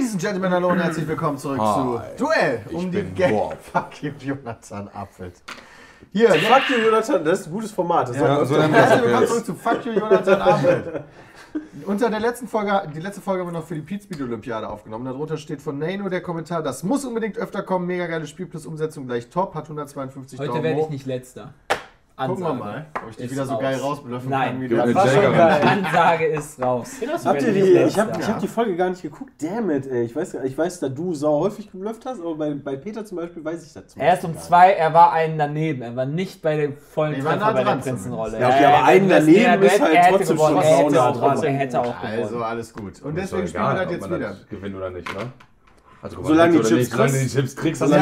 Ladies and Gentlemen, hallo und herzlich willkommen zurück zu Duell um die Game. Fuck you, Jonathan Apfels. Hier, Fuck you, Jonathan, das ist ein gutes Format. Herzlich willkommen zurück zu Fuck you, Jonathan Apfels. Unter der letzten Folge, die letzte Folge haben wir noch für die Pizza-Olympiade aufgenommen. Darunter steht von Nano der Kommentar, das muss unbedingt öfter kommen. Mega geiles Spiel plus Umsetzung gleich top, hat 152 Heute Daumen werde ich hoch. nicht letzter. Gucken wir mal, ob ich dich wieder so geil rausblöffen Nein, kann. Wie das war schon geil. Ansage ist raus. Habt ihr die? Ich hab die Folge gar nicht geguckt. Damn it, ey. Ich weiß, da du sau häufig geblufft hast, aber bei Peter zum Beispiel weiß ich das zum Er ist um 2, er war einen daneben. Er war nicht bei dem vollen Treffer bei der Prinzenrolle. Ja, okay, aber einen daneben ist halt trotzdem schon sau nah dran. Er hätte auch gewonnen. Also alles gut. Und deswegen spielen wir das jetzt wieder. Gewinnt oder nicht, oder? Also, solange die Chips kriegst, Für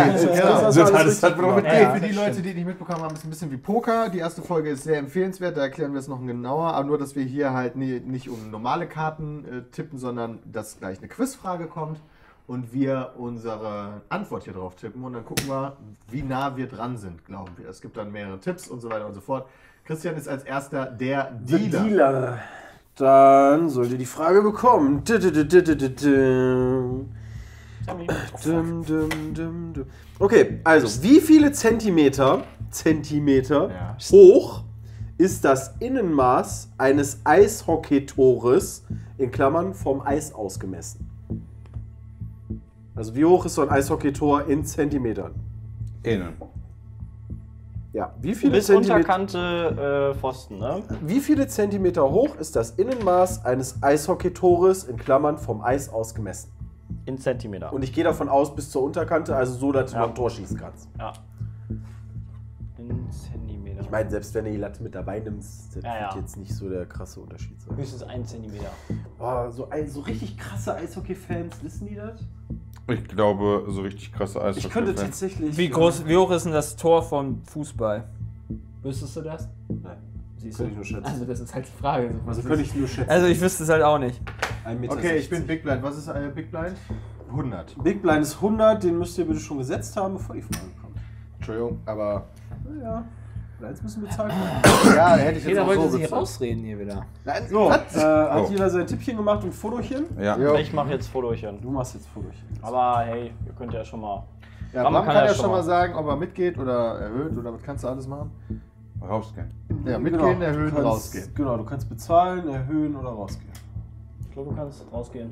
Ja, die Leute, die nicht mitbekommen haben, ist ein bisschen wie Poker. Die erste Folge ist sehr empfehlenswert, da erklären wir es noch genauer. Aber nur, dass wir hier halt nicht um normale Karten tippen, sondern dass gleich eine Quizfrage kommt und wir unsere Antwort hier drauf tippen. Und dann gucken wir, wie nah wir dran sind, glauben wir. Es gibt dann mehrere Tipps und so weiter und so fort. Christian ist als erster der Dealer. Dann sollt ihr die Frage bekommen. Okay, also wie viele Zentimeter hoch ist das Innenmaß eines Eishockeytores in Klammern vom Eis ausgemessen? Also wie hoch ist so ein Eishockeytor in Zentimetern? Innen. Ja, wie viele bis Zentimeter? Unterkante Pfosten, ne? Wie viele Zentimeter hoch ist das Innenmaß eines Eishockeytores in Klammern vom Eis ausgemessen? In Zentimeter. Und ich gehe davon aus bis zur Unterkante, also so, dass du noch ein Tor schießen kannst. Ja. In Zentimeter. Ich meine, selbst wenn du die Latte mit dabei nimmst, das Ja, wird ja. jetzt nicht so der krasse Unterschied sein. Höchstens 1 Zentimeter. Oh, so richtig krasse Eishockey-Fans, wissen die das? Ich glaube, so richtig krasse Eishockey. Ich könnte tatsächlich... Wie hoch ist denn das Tor vom Fußball? Wüsstest du das? Nein, Siehst könnte ich nur schätzen. Also das ist halt die Frage. Also könnte ich nur schätzen. Also ich wüsste es halt auch nicht. 1,60 Meter. Okay, ich bin Big Blind. Was ist Big Blind? 100. Big Blind ist 100, den müsst ihr bitte schon gesetzt haben, bevor die Frage kommt. Entschuldigung, aber... Naja, jetzt müssen wir bezahlt werden. Ja, hätte ich jetzt Jeder auch wollte so sich bezahlt. rausreden hier wieder. So, hat Oh. jeder sein Tippchen gemacht und Fotochen? Ja. Jo. Ich mache jetzt Fotochen. Du machst jetzt Fotochen. Aber hey, ihr könnt ja schon mal. Ja, Bram kann ja schon mal sagen, ob er mitgeht oder erhöht oder was kannst du alles machen? Rausgehen. Ja, mitgehen, erhöhen, du kannst, rausgehen. Genau, du kannst bezahlen, erhöhen oder rausgehen. Ich glaube, du kannst rausgehen.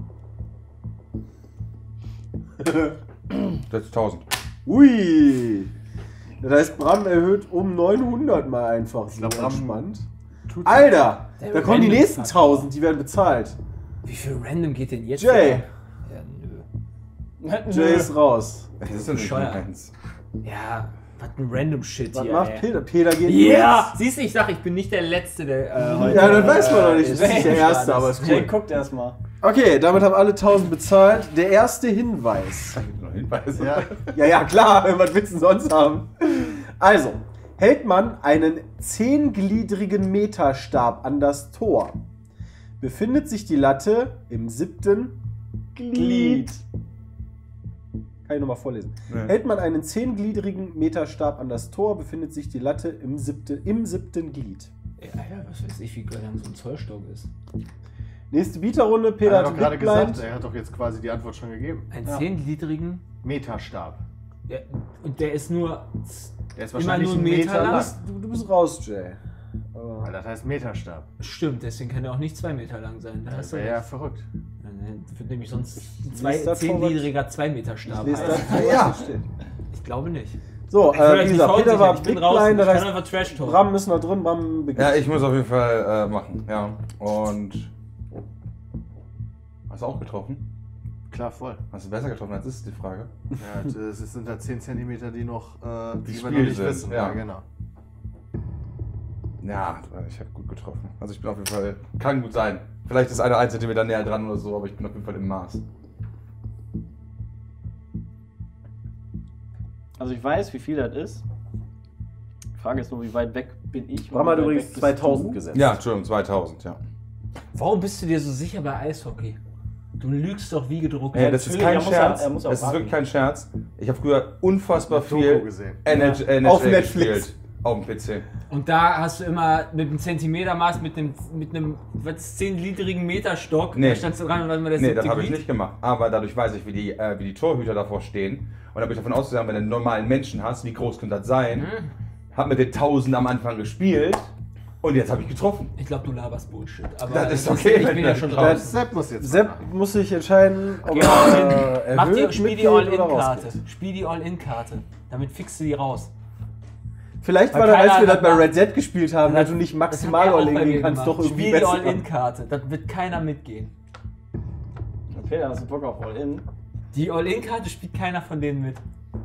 Das ist 1000. Ui! Das heißt, Bram erhöht um 900 mal einfach. So glaub, Bram entspannt. Tut Alter! Der Da kommen die random nächsten Fuck. 1000, die werden bezahlt. Wie viel random geht denn jetzt? Jay! Ja, Jay ist raus. Das ist ja nicht bescheuert. eins. ja, was ein random Shit Was hier. macht ey. Peter? Peter geht Ja! Siehst du, ich sag, ich bin nicht der Letzte, der heute... Ja, das weiß man noch nicht. Das ist nicht der Jay Erste, aber ist Jay cool. guckt erstmal. Okay, damit haben alle 1000 bezahlt. Der erste Hinweis. Noch Hinweise. Ja. Ja, klar, was willst du sonst haben? Also, hält man einen 10-gliedrigen Meterstab an das Tor, befindet sich die Latte im 7. Glied. Kann ich nochmal vorlesen. Nee. Hält man einen 10-gliedrigen Meterstab an das Tor, befindet sich die Latte im 7. Glied. Ja, was weiß ich, wie lang so ein Zollstock ist. Nächste Bieterrunde, Er Peter hat hat doch gerade Big Blind. gesagt, er hat doch jetzt quasi die Antwort schon gegeben. Ein 10-gliedrigen... Meterstab. Ja, und der ist nur... Der ist Immer wahrscheinlich nur einen einen Meter Meter lang. lang? Du bist raus, Jay. Aber Weil das heißt Meterstab. Stimmt, deswegen kann er auch nicht 2 Meter lang sein. Da Das hast du wäre ja recht. verrückt. Dann wird nämlich sonst lese das 10-gliedriger 2 Meter Stab lest das heißen. vor, was Ja. hier steht. Ich glaube nicht. So, Ich will euch wie nicht gesagt, Peter verunsichern, war ich bin Big draußen, Blind, das ich kann heißt, einfach Trash-Talk. Bram ist noch drin, Bram beginnt. Ja, ich muss auf jeden Fall machen. Ja. Und. Hast du auch getroffen? Klar, voll. Hast du besser getroffen als ist die Frage? Ja, das sind da 10 Zentimeter, die noch, die wir Spiel noch nicht sind, wissen. ja. Ja, genau. Ja, ich habe gut getroffen. Also ich bin auf jeden Fall. Kann gut sein. Vielleicht ist einer 1 Zentimeter näher dran oder so, aber ich bin auf jeden Fall im Maß. Also ich weiß, wie viel das ist. Die Frage ist nur, wie weit weg bin ich? Bram hat und wie weit übrigens weg bist 2000 du? gesetzt. Ja, Entschuldigung, 2000, ja. Warum bist du dir so sicher bei Eishockey? Du lügst doch wie gedruckt. Das ist natürlich, kein er muss Scherz. ja- er muss ja Das ist raten. wirklich kein Scherz. Ich habe früher unfassbar Doku viel gesehen. NHL Auf gespielt. Netflix. Auf dem PC. Und da hast du immer mit einem Zentimetermaß, mit einem 10-gliedrigen Meterstock, Nee. da standst du dran und dann war das Nee, das habe ich nicht gemacht. Aber dadurch weiß ich, wie die Torhüter davor stehen. Und da bin ich davon ausgegangen, wenn du einen normalen Menschen hast, wie groß könnte das sein? Hab mit den 1000 am Anfang gespielt und jetzt habe ich getroffen. Ich glaube, du laberst Bullshit. Aber Das ist okay, ich wenn bin ja das- schon Ja, raus. Sepp muss jetzt. Sepp muss sich entscheiden, ob Geh all in. er Mach die, erhöht, spiel die mitgeht oder All-In-Karte. rausgeht. Spiel die All-In-Karte. Damit fixst du die raus. Vielleicht Weil war das, als keiner wir das hat bei nach- Red Dead gespielt haben, dass du nicht maximal Das hat er auch all-in bei mir gehen kannst, gemacht. doch irgendwie Spiel die besser. All-In-Karte. Das wird keiner mitgehen. Peter, hast du Bock auf All-In? Die All-In-Karte spielt keiner von denen mit.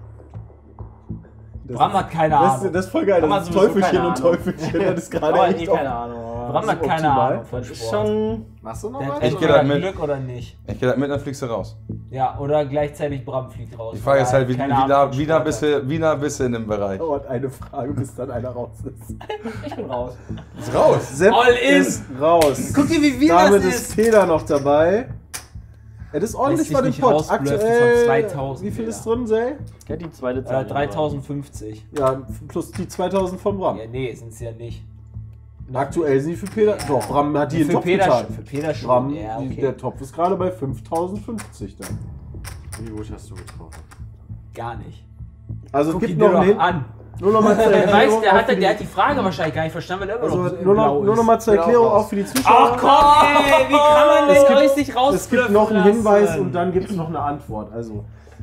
Das Bram hat keine Ahnung. Das ist voll geil, Bram das hat ist sowieso Teufelchen keine und Ahnung. Teufelchen, das ist gerade Aber echt keine Ahnung. aber Bram hat keine optimal. Ahnung von Das ist Sport. schon. Machst du noch Der was? hat Ich entweder geh da mit. Glück oder nicht. Ich gehe da mit, dann fliegst du raus. Ja, oder gleichzeitig Bram fliegt raus. Die Frage ist halt, Keine Ahnung von wieder Sport bist du in dem Bereich. Dauert eine Frage, bis dann einer raus ist. Ich bin raus. Ist raus! Sepp All in. ist raus. Guck dir, wie viel Damit das ist Peter noch dabei. Ja, das ist ordentlich Lässt bei sich dem nicht Pot. rausblöffen von Aktuell, 2000 wie viel ist wieder. drin, Jay? Ja, die zweite Zahl. 3050. Ja, plus die 2000 von Bram. Ja, nee, sind es ja nicht. Aktuell sind die für Peter. Doch, Bram hat die in Für Topf Peter, getan. für Peter schon. Bram, Ja, okay. der Topf ist gerade bei 5050 dann. Wie gut hast du getroffen? Gar nicht. Also Guck es ihn gibt dir noch doch einen an. Nur noch mal zur Der Erklärung. weiß, der auch hat, für der hat die, die Frage wahrscheinlich gar nicht verstanden, weil er immer also noch nur blau noch ist. mal zur Erklärung auch für die Zuschauer. Ach komm, ey, wie kann man denn euch nicht rausblöffen Es gibt noch einen Hinweis lassen? und dann gibt es noch eine Antwort. Also,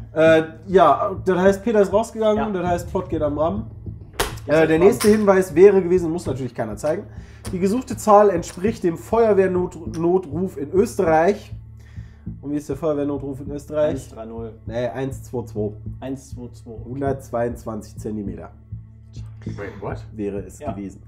ja, das heißt, Peter ist rausgegangen, Ja. das heißt, Pot geht am Bram. Jetzt ist Der Bram. nächste Hinweis wäre gewesen, muss natürlich keiner zeigen. Die gesuchte Zahl entspricht dem Feuerwehrnotruf in Österreich. Und wie ist der Feuerwehrnotruf in Österreich? 130. Nee, 122. 122. 122 Zentimeter Wait, what? wäre es Ja. gewesen.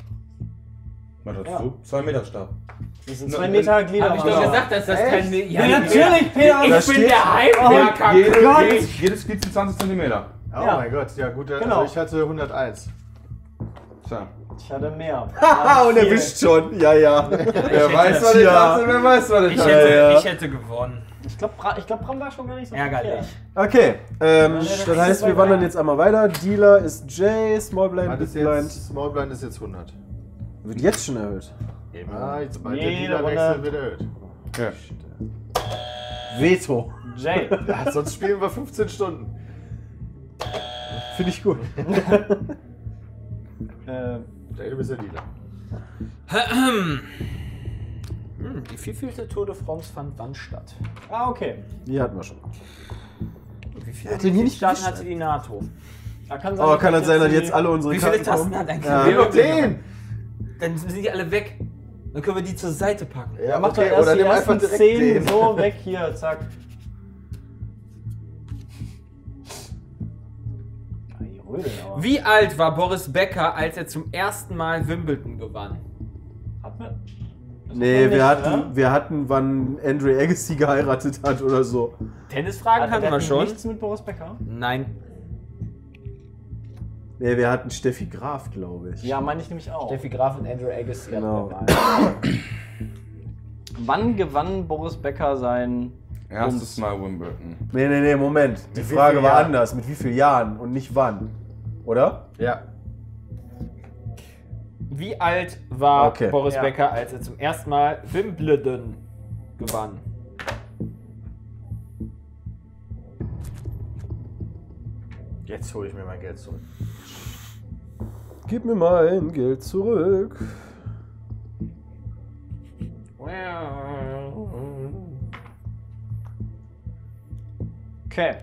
Was hast Ja. du? 2 Meter Stab. Das sind 2 Meter Glieder. Hab ich doch gesagt, dass das kein... Ja, natürlich, Peter. Ich Da bin steht- der Heimwerker. Jedes Glied sind 20 cm. Oh Ja. mein Gott, ja gut, Genau. also ich hatte 101. Tja. Ich hatte mehr. Ah, und er wischt schon. Ja, ja. Wer weiß, was ich Ja. hatte, wer weiß, was ich Ich hatte. hätte, ich hätte gewonnen. Ich glaube, Bram war schon gar nicht so Ärgerlich. Okay, das heißt, wir wandern jetzt einmal weiter. Dealer ist J, Small Blind, Das Big ist Blind. jetzt, Small Blind ist jetzt 100. Wird jetzt schon erhöht. Ah, jetzt bei der Jede Dealerwechsel Runde. wird erhöht. Ja. Veto. Jay. Ja, sonst spielen wir 15 Stunden. Finde ich gut. Jay, du bist der Dealer. Die wievielte Tour de France fand wann statt? Okay. Die hatten wir schon. Wie viele hat den hier nicht Staaten gewischt, hatte die NATO? Da kann sein, Aber kann das sein, dass die- jetzt alle unsere Wie viele Karten Tasten kommen? hat eigentlich Ja. Leo? 10! Dann sind die alle weg. Dann können wir die zur Seite packen. Ja, Mach doch okay, erst oder die nimm einfach ersten direkt 10 den. so weg hier, zack. Ah, die Rödeln aber. Wie alt war Boris Becker, als er zum ersten Mal Wimbledon gewann? Hat man? Das Nee, hat man wir nicht, oder? hatten, wann Andre Agassi geheiratet hat oder so. Tennisfragen Also, hatten der wir hat schon. Nichts mit Boris Becker? Nein. Nee, wir hatten Steffi Graf, glaube ich. Ja, meine ich nämlich auch. Steffi Graf und Andrew Agassi Genau. hatten wir mal. Wann gewann Boris Becker sein Erstes Mal Wimbledon. Nee, Moment. Die Mit wie Frage vielen war Jahren? anders. Mit wie vielen Jahren und nicht wann. Oder? Ja. Wie alt war Okay. Boris Ja. Becker, als er zum ersten Mal Wimbledon gewann? Jetzt hole ich mir mein Geld zurück. Gib mir mein Geld zurück. Okay.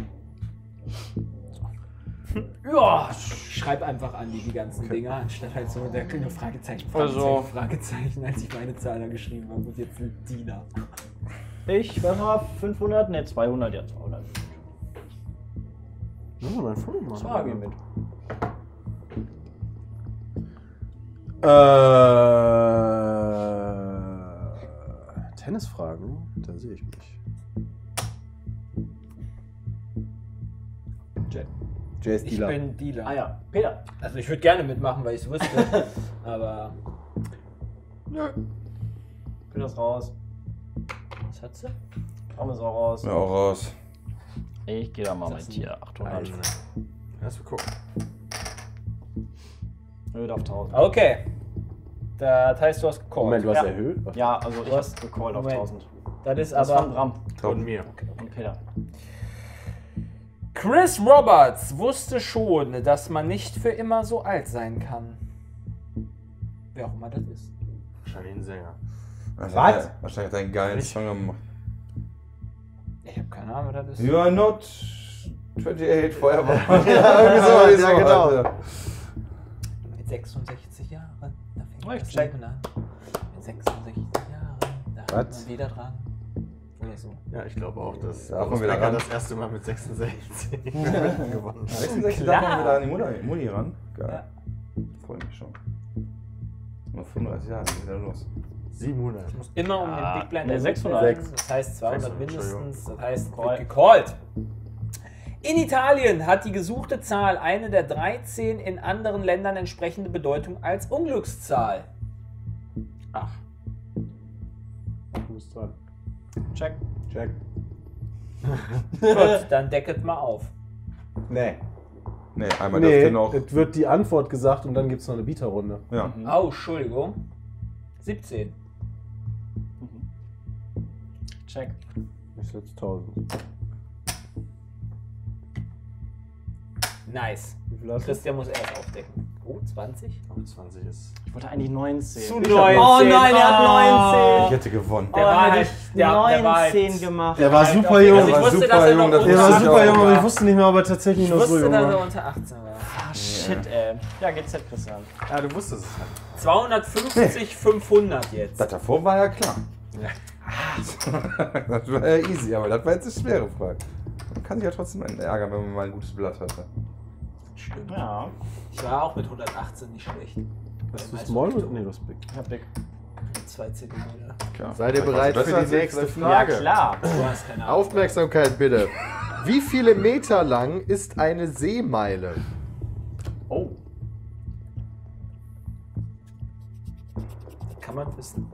Ja, schreib einfach an die ganzen Dinger, anstatt halt so der kleine Fragezeichen, Also- Fragezeichen, als ich meine Zahl da geschrieben habe und jetzt ein Diener. Ich warte mal 500, ne 200, ja 200. Ja, mein Freund machen. Ah, geh mit. Tennisfragen? Da sehe ich mich. Jay ist Ich Dealer. bin Dealer. Ah ja, Peter. Also ich würde gerne mitmachen, weil ich es wüsste, aber... Peter ist raus. Was hat sie? Bram ist auch raus. Ja, auch raus. Ich gehe da mal mit hier 800. Lass mal gucken. Erhöht auf 1000. Okay. Das heißt, du hast gecallt. Moment, du hast Ja. erhöht? Ja, also ich hab's gecallt auf Moment. 1000. Das ist Das aber... von Bram Von mir. und Peter. Chris Roberts wusste schon, dass man nicht für immer so alt sein kann. Wer auch immer das ist. Wahrscheinlich ein Sänger. Was? Wahrscheinlich hat er einen geilen Song gemacht. Ich habe keine Ahnung, wer das ist. You are not 28 forever. Ja, irgendwie so, ja, genau. Alter. Mit 66 Jahren, da fängt Ich das check. Leben an. Mit 66 Jahren, da hat man wieder dran. Oder so. Ja, ich glaube auch, dass Darf man Boris wieder Becker ran? das erste Mal mit 66 gewonnen hat. 66 Klar. darf man wieder an die Mutti ran. Geil. Ja. Freue mich schon. Noch 35 Jahre, dann wieder los. 700. Immer um den Big Blind nee, ermittelt 600. werden. Das heißt 200 600, mindestens. Das heißt, Call. wird gecallt. In Italien hat die gesuchte Zahl eine der 13 in anderen Ländern entsprechende Bedeutung als Unglückszahl. Ach. Du bist dran. Check. Check. Gut, dann decket mal auf. Nee. Nee, einmal dürft Nee, ihr noch. es wird die Antwort gesagt und dann gibt es noch eine Bieterrunde. Ja. Oh, Entschuldigung. 17. Check. Ich setze 1000. Nice. Wie viel hast du? Christian muss erst aufdecken. Oh, 20? 20 ist. Ich wollte eigentlich 19. Zu Ich 19. hab- Oh nein, er hat Ich 19. hätte gewonnen. Der war hätte halt- ich der war halt- 19 gemacht. Der war super Also jung. ich wusste, super dass er jung, noch das Der unter war wusste ich super auch. jung, aber ich war. wusste nicht mehr, ob er tatsächlich Ich noch so wusste, jung dass er war. unter 18 war. Ah, shit, ey. Ja, GZ, Christian. Ja, du wusstest es halt. 250, 500 jetzt. Das davor war ja klar. Das war ja easy, aber das war jetzt eine schwere Frage. Man kann sich ja trotzdem ärgern, wenn man mal ein gutes Blatt hatte. Stimmt. Ja, Ich war auch mit 118 nicht schlecht. Hast du Small mit? Nee, du hast Big. ich hab Big. Mit 2 Zentimeter. Klar. Seid ihr bereit Besser für als die ich nächste vielleicht. Frage? Ja, klar. Du hast keine Ahnung. Aufmerksamkeit bitte. Wie viele Meter lang ist eine Seemeile? Oh. Kann man wissen.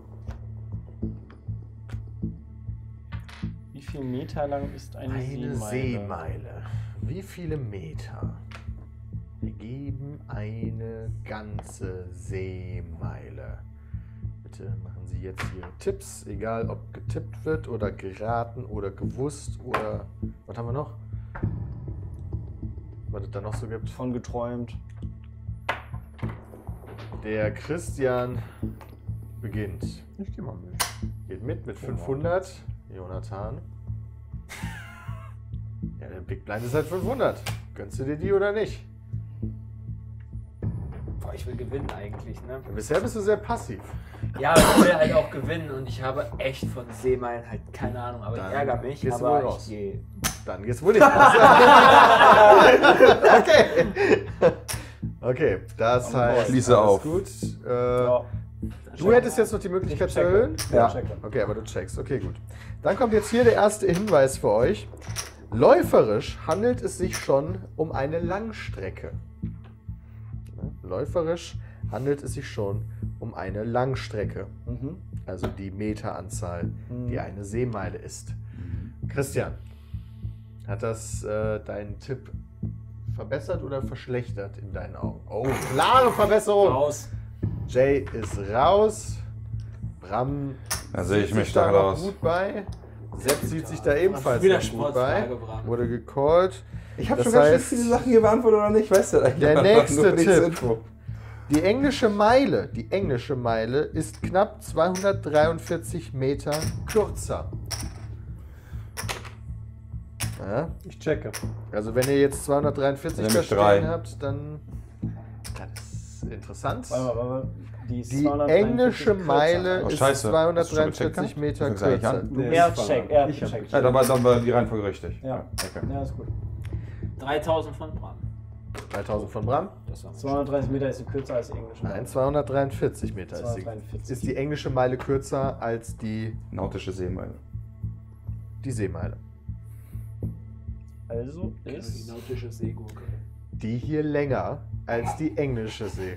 Wie viel Meter lang ist eine Seemeile? Wie viele Meter ergeben eine ganze Seemeile? Bitte machen Sie jetzt Ihre Tipps, egal ob getippt wird oder geraten oder gewusst oder... Was haben wir noch? Was es da noch so gibt? Von geträumt. Der Christian beginnt. Ich geh mal mit. Geht mit 500. Jonathan. Ja, der Big Blind ist halt 500. Gönnst du dir die oder nicht? Boah, ich will gewinnen eigentlich, ne? Bisher bist du sehr passiv. Ja, aber ich will halt auch gewinnen und ich habe echt von Seemeilen halt keine Ahnung, aber Dann ich ärgere mich, gehst du aber wohl raus. ich gehe. Dann geht's wohl nicht raus. Okay. Okay, das heißt. Schließe alles auf. Gut. Ja. Du hättest jetzt noch die Möglichkeit zu erhöhen? Ja. Checke. Okay, aber du checkst. Okay, gut. Dann kommt jetzt hier der erste Hinweis für euch. Läuferisch handelt es sich schon um eine Langstrecke. Läuferisch handelt es sich schon um eine Langstrecke. Mhm. Also die Meteranzahl, die eine Seemeile ist. Christian, hat das deinen Tipp verbessert oder verschlechtert in deinen Augen? Oh, klare Verbesserung! Raus. Jay ist raus. Bram Da sehe ich sieht mich sich da da noch raus. gut bei. Sepp sieht sich da ebenfalls Wieder noch gut bei. Sportfrage, Bram. Wurde gecallt. Ich habe Das schon ganz schön heißt, viele Sachen hier beantwortet oder nicht, weißt du eigentlich? der Nur nächste für die Tipp. Info. Die englische Meile ist knapp 243 Meter kürzer. Ja, Ich checke. also wenn ihr jetzt 243 Nämlich da stehen 3. habt, dann das ist interessant. Warte. Die, ist Die 243 englische kürzer. Meile Oh, ist scheiße. Hast du schon gecheckt 243 gehabt? Meter Das fängt eigentlich kürzer. an. Du- Nee, Er das war checkt, er. er Ich hab checkt. Ja, dann war die Reihenfolge richtig. Ja. Okay. Ja, ist gut. 3000 von Bram. 3000 von Bram? Das war 230 Meter ist die kürzer als die englische. Nein, 243 Meter 243. ist die englische Meile kürzer als die Nautische Seemeile. Seemeile. Also die ist. nautische Seegurke. Die hier länger als die englische See.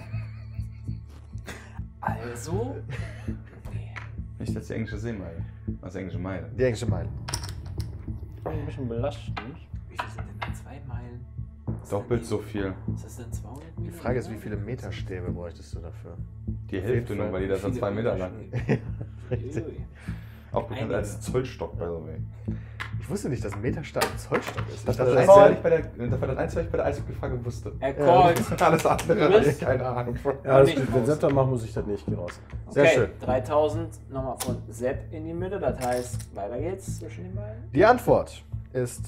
Also. Nee. Nicht als die englische Seemeile. Als die englische Meile. Die englische Meile. Ein bisschen belastend. Wie viel sind denn da 2 Meilen? Doppelt so viel. Was ist denn 200 Meter? Die Frage ist, wie viele Meterstäbe bräuchtest du dafür? Die Hälfte nur, weil jeder ist dann 2 Meter lang. Richtig. Auch bekannt als Zollstock, by the way. Ich wusste nicht, dass ein Meterstab ein Zollstock ist. Das Ich war dachte, das das Einzige, was ich bei der Eishockey-Frage wusste. Er callt. Alles andere hatte ich keine Ahnung von. Ja, das Nicht stimmt. Wenn raus. Sepp dann macht, muss ich das nicht raus. Sehr Okay, schön. 3000 nochmal von Sepp in die Mitte. Das heißt, weiter geht's zwischen den beiden. Die Antwort ist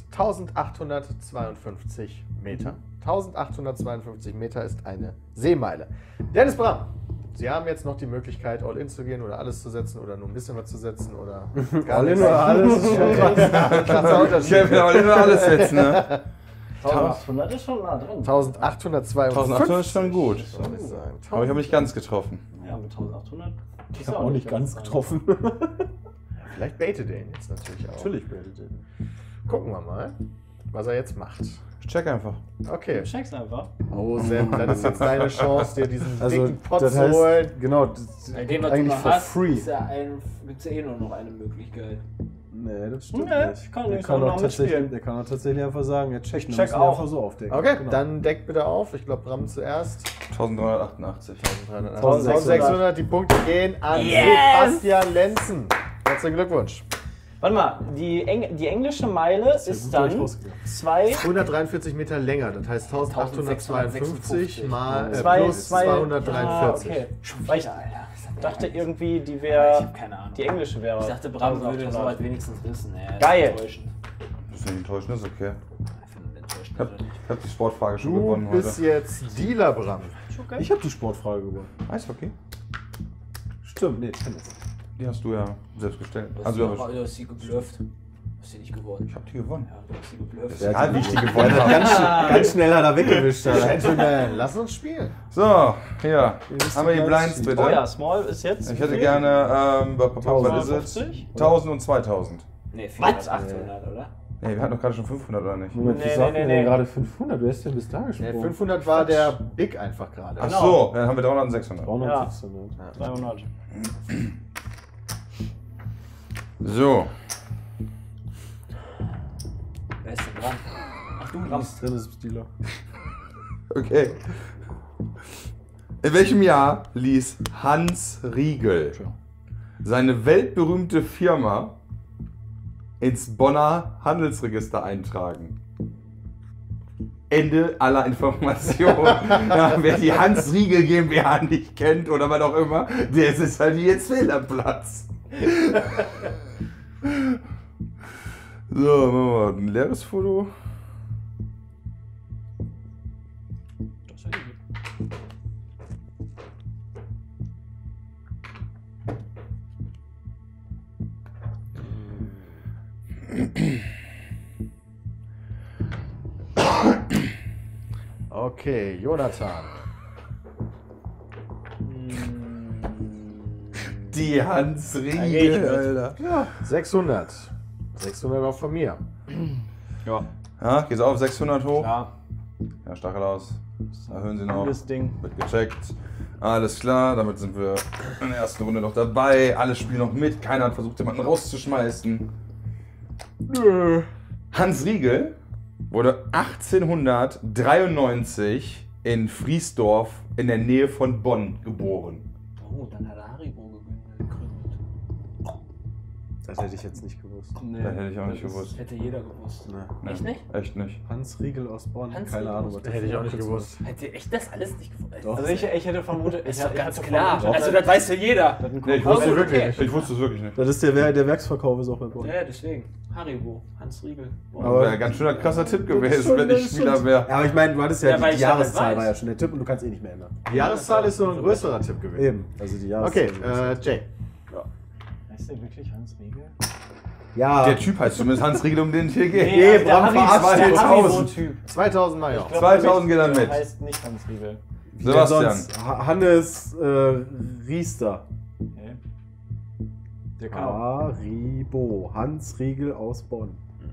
1852 Meter. 1852 Meter ist eine Seemeile. Dennis Bram, Sie haben jetzt noch die Möglichkeit, all in zu gehen oder alles zu setzen oder nur ein bisschen was zu setzen oder gar All in nichts. oder alles ist schon krass. Krasser Ich Unterschied. will aber immer alles setzen, ne? 1800 ist schon nah drin. 1852. 1800 ist schon gut. Soll ich sagen. Aber ich habe nicht ganz getroffen. Ja, mit 1800. Ich habe auch nicht ganz getroffen. Vielleicht baitet er ihn jetzt natürlich auch. Natürlich bildet ihr. Gucken wir mal, was er jetzt macht. Ich check einfach. Okay. Du checkst einfach. Oh, Sepp, dann ist jetzt deine Chance, dir diesen Also, dicken Pot das zu holen. heißt, genau, das Bei dem, was du eigentlich noch for hast, free. gibt's ja eh nur noch eine Möglichkeit. Nee, das stimmt Nee, nicht. kann Der nicht, kann soll auch noch tatsächlich, mitspielen. der kann auch tatsächlich einfach sagen, ja, check, Ich check dann müssen wir auch. einfach so aufdecken. Okay, Genau. dann deckt bitte auf. Ich glaube, Bram zuerst. 1388. 1600. Die Punkte gehen an Yes! Sebastian Lenzen. Herzlichen Glückwunsch. Warte mal, die englische Meile ist gut dann durchrausgegangen. 143 Meter länger. Das heißt 1852 mal Zwei- plus zwei- 243. okay. Weil ich dachte irgendwie, die ich wäre. habe keine Ahnung. Die englische wäre. Ich dachte, Bram würde 1800. soweit wenigstens wissen. Ja, das Geil. ist enttäuschend. Das ist nicht enttäuschend, ist okay. Ich finde enttäuschend. Ich hab die Sportfrage schon Du gewonnen bist heute. jetzt Dealer, Bram. Ich habe die Sportfrage gewonnen. Eishockey? Stimmt, nee, Tennis. Die hast du ja selbst gestellt. Du hast, Also, du hast sie geblufft. Du hast sie nicht gewonnen. ich hab die gewonnen. Ja, du hast sie geblufft. Ja, egal, wie ich die gewonnen habe. Ganz schnell hat er weggewischt. Alter. Gentlemen, lass uns spielen. So, hier. bist Haben wir die du Blinds ganz- bitte? Oh ja, Small ist jetzt. Ich hätte wie viel? gerne, was ist es? 50? 1000 und 2000. Nee, 400, 800, oder? Nee, wir hatten doch gerade schon 500, oder nicht? Moment, Nee, wie sagt nee, man nee. denn gerade 500? Du hast ja bis da Der gesprungen. 500 war der Big einfach gerade. Ach so, dann haben wir 300 und 600. 300, Ja. 600. 300. So, Wer ist denn dran? Ach du, Bram. Tennis-Dealer. okay. In welchem Jahr ließ Hans Riegel seine weltberühmmte Firma ins Bonner Handelsregister eintragen? Ende aller Informationen. Ja, wer die Hans Riegel GmbH nicht kennt oder was auch immer, der ist halt jetzt fehl am Platz. So, machen wir mal ein leeres Foto. Das ist ja easy. Okay, Jonathan. Die Hans geh ich Riegel, mit. Alter. Ja, 600. 600 auch von mir. Ja, Ja, geht's auf 600 hoch? klar. Ja, Stachel aus. Erhöhen Sie noch. Das Ding. Wird gecheckt. Alles klar, damit sind wir in der ersten Runde noch dabei. Alle spielen noch mit. Keiner hat versucht, jemanden rauszuschmeißen. Hans Riegel wurde 1893 in Friesdorf in der Nähe von Bonn geboren. Oh, dann hat er Haribo gegründet. Das hätte ich jetzt nicht gewusst. Nee, Das hätte ich auch nicht das gewusst. Hätte jeder gewusst. Nee. Echt nicht? Echt nicht. Hans Riegel aus Bonn. Hans Keine Riegel Ahnung, aus was Bonn. Hätte ich auch nicht gewusst. Hätte echt das alles nicht gefunden? Doch. Also ich hätte vermutet, Ist doch ganz hatte klar. vermutet, Also das weiß ja jeder. dass ein Nee, ich Kumpel- wusste, okay. ich wusste es wirklich nicht. Das ist der Werksverkauf ist auch bei Bonn. Ja, deswegen. Haribo, Hans Riegel. Aber- Wäre ein ganz schöner krasser Tipp Das ist gewesen, schon- wenn das ich ist Spieler schon- wäre. Ja, aber ich meine, du hattest ja, Ja, weil die ich das Jahreszahl weiß. war ja schon der Tipp und du kannst eh nicht mehr ändern. Die Jahreszahl ist so ein größerer Tipp gewesen. Eben, also die Jahreszahl. Okay, Jay. Heißt der wirklich Hans Riegel? Ja, Der Typ heißt zumindest Hans Riegel, um den es hier geht. Nee, der Bram verarscht den 1000. Typ. 2000 Mal ja. 2000 geht er mit. Heißt nicht Hans Riegel. wie denn Sebastian. sonst? Hannes Riester. Okay. Der kann auch. Haribo. Hans Riegel aus Bonn.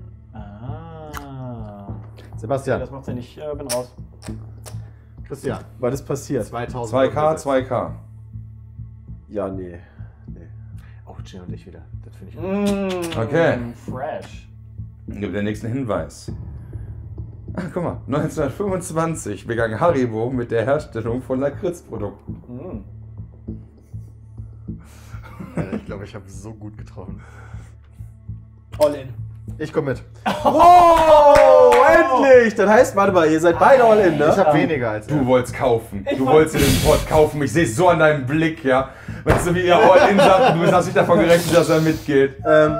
Ah. Sebastian. Das macht ja nicht. Bin raus. Christian. Was ist passiert? 2000. 2K, 2K. Ja, nee. Oh, Jay und ich wieder. Das finde ich. Okay. Fresh. Dann gibt den nächsten Hinweis. Ach, guck mal, 1925 begann Haribo mit der Herstellung von Lakritzprodukten. Alter, ich glaube, ich habe so gut getroffen. All in. Ich komme mit. Oh, endlich! Das heißt, warte mal, ihr seid beide all in, ne? Ich habe weniger als Du wolltest kaufen. Du wolltest dir den Pott kaufen. Ich sehe es so an deinem Blick, ja. Weißt du, wie ihr All-In sagt, du hast nicht davon gerechnet, dass er mitgeht.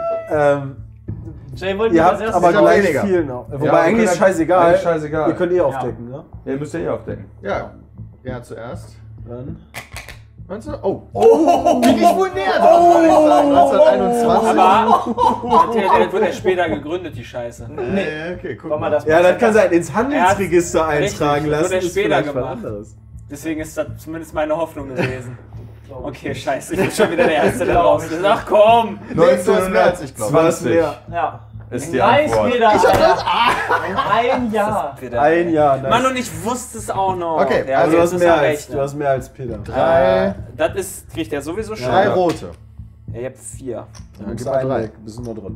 Jay, wollt Ihr als habt erstes aber Ich hab gleich weniger. viel noch. Wobei wir eigentlich können ist scheißegal. Eigentlich scheißegal. Ihr könnt eh aufdecken, ne? Ihr müsst ja eh aufdecken. Ja. Ja, zuerst. Dann. Meinst du? Oh, bin ich wohl näher dran, würde ich sagen. 1921. Aber der wird ja später gegründet, die Scheiße. Nee, okay, guck Wollen wir das Ja, mal das kann sein. Ins Handelsregister Richtig, eintragen das lassen. wird Ist später vielleicht was gemacht. anderes. Deswegen ist das zumindest meine Hoffnung gewesen. Okay, scheiße, ich bin schon wieder der Erste, der raus ist. Ach komm! Nee, du hast mehr als ich glaube. 20 Ja. ist die Nice, Antwort. Peter. Alter. Ein Jahr. Ein Jahr. Nice. Mann, und ich wusste es auch noch. Okay, ja, Also du jetzt hast, ist mehr er als, recht, du hast mehr als Peter. Das ist, kriegt er sowieso schon. Drei rote. Ja, ihr habt 4. Dann gib gibst mal einen drei. weg. Bist du noch drin.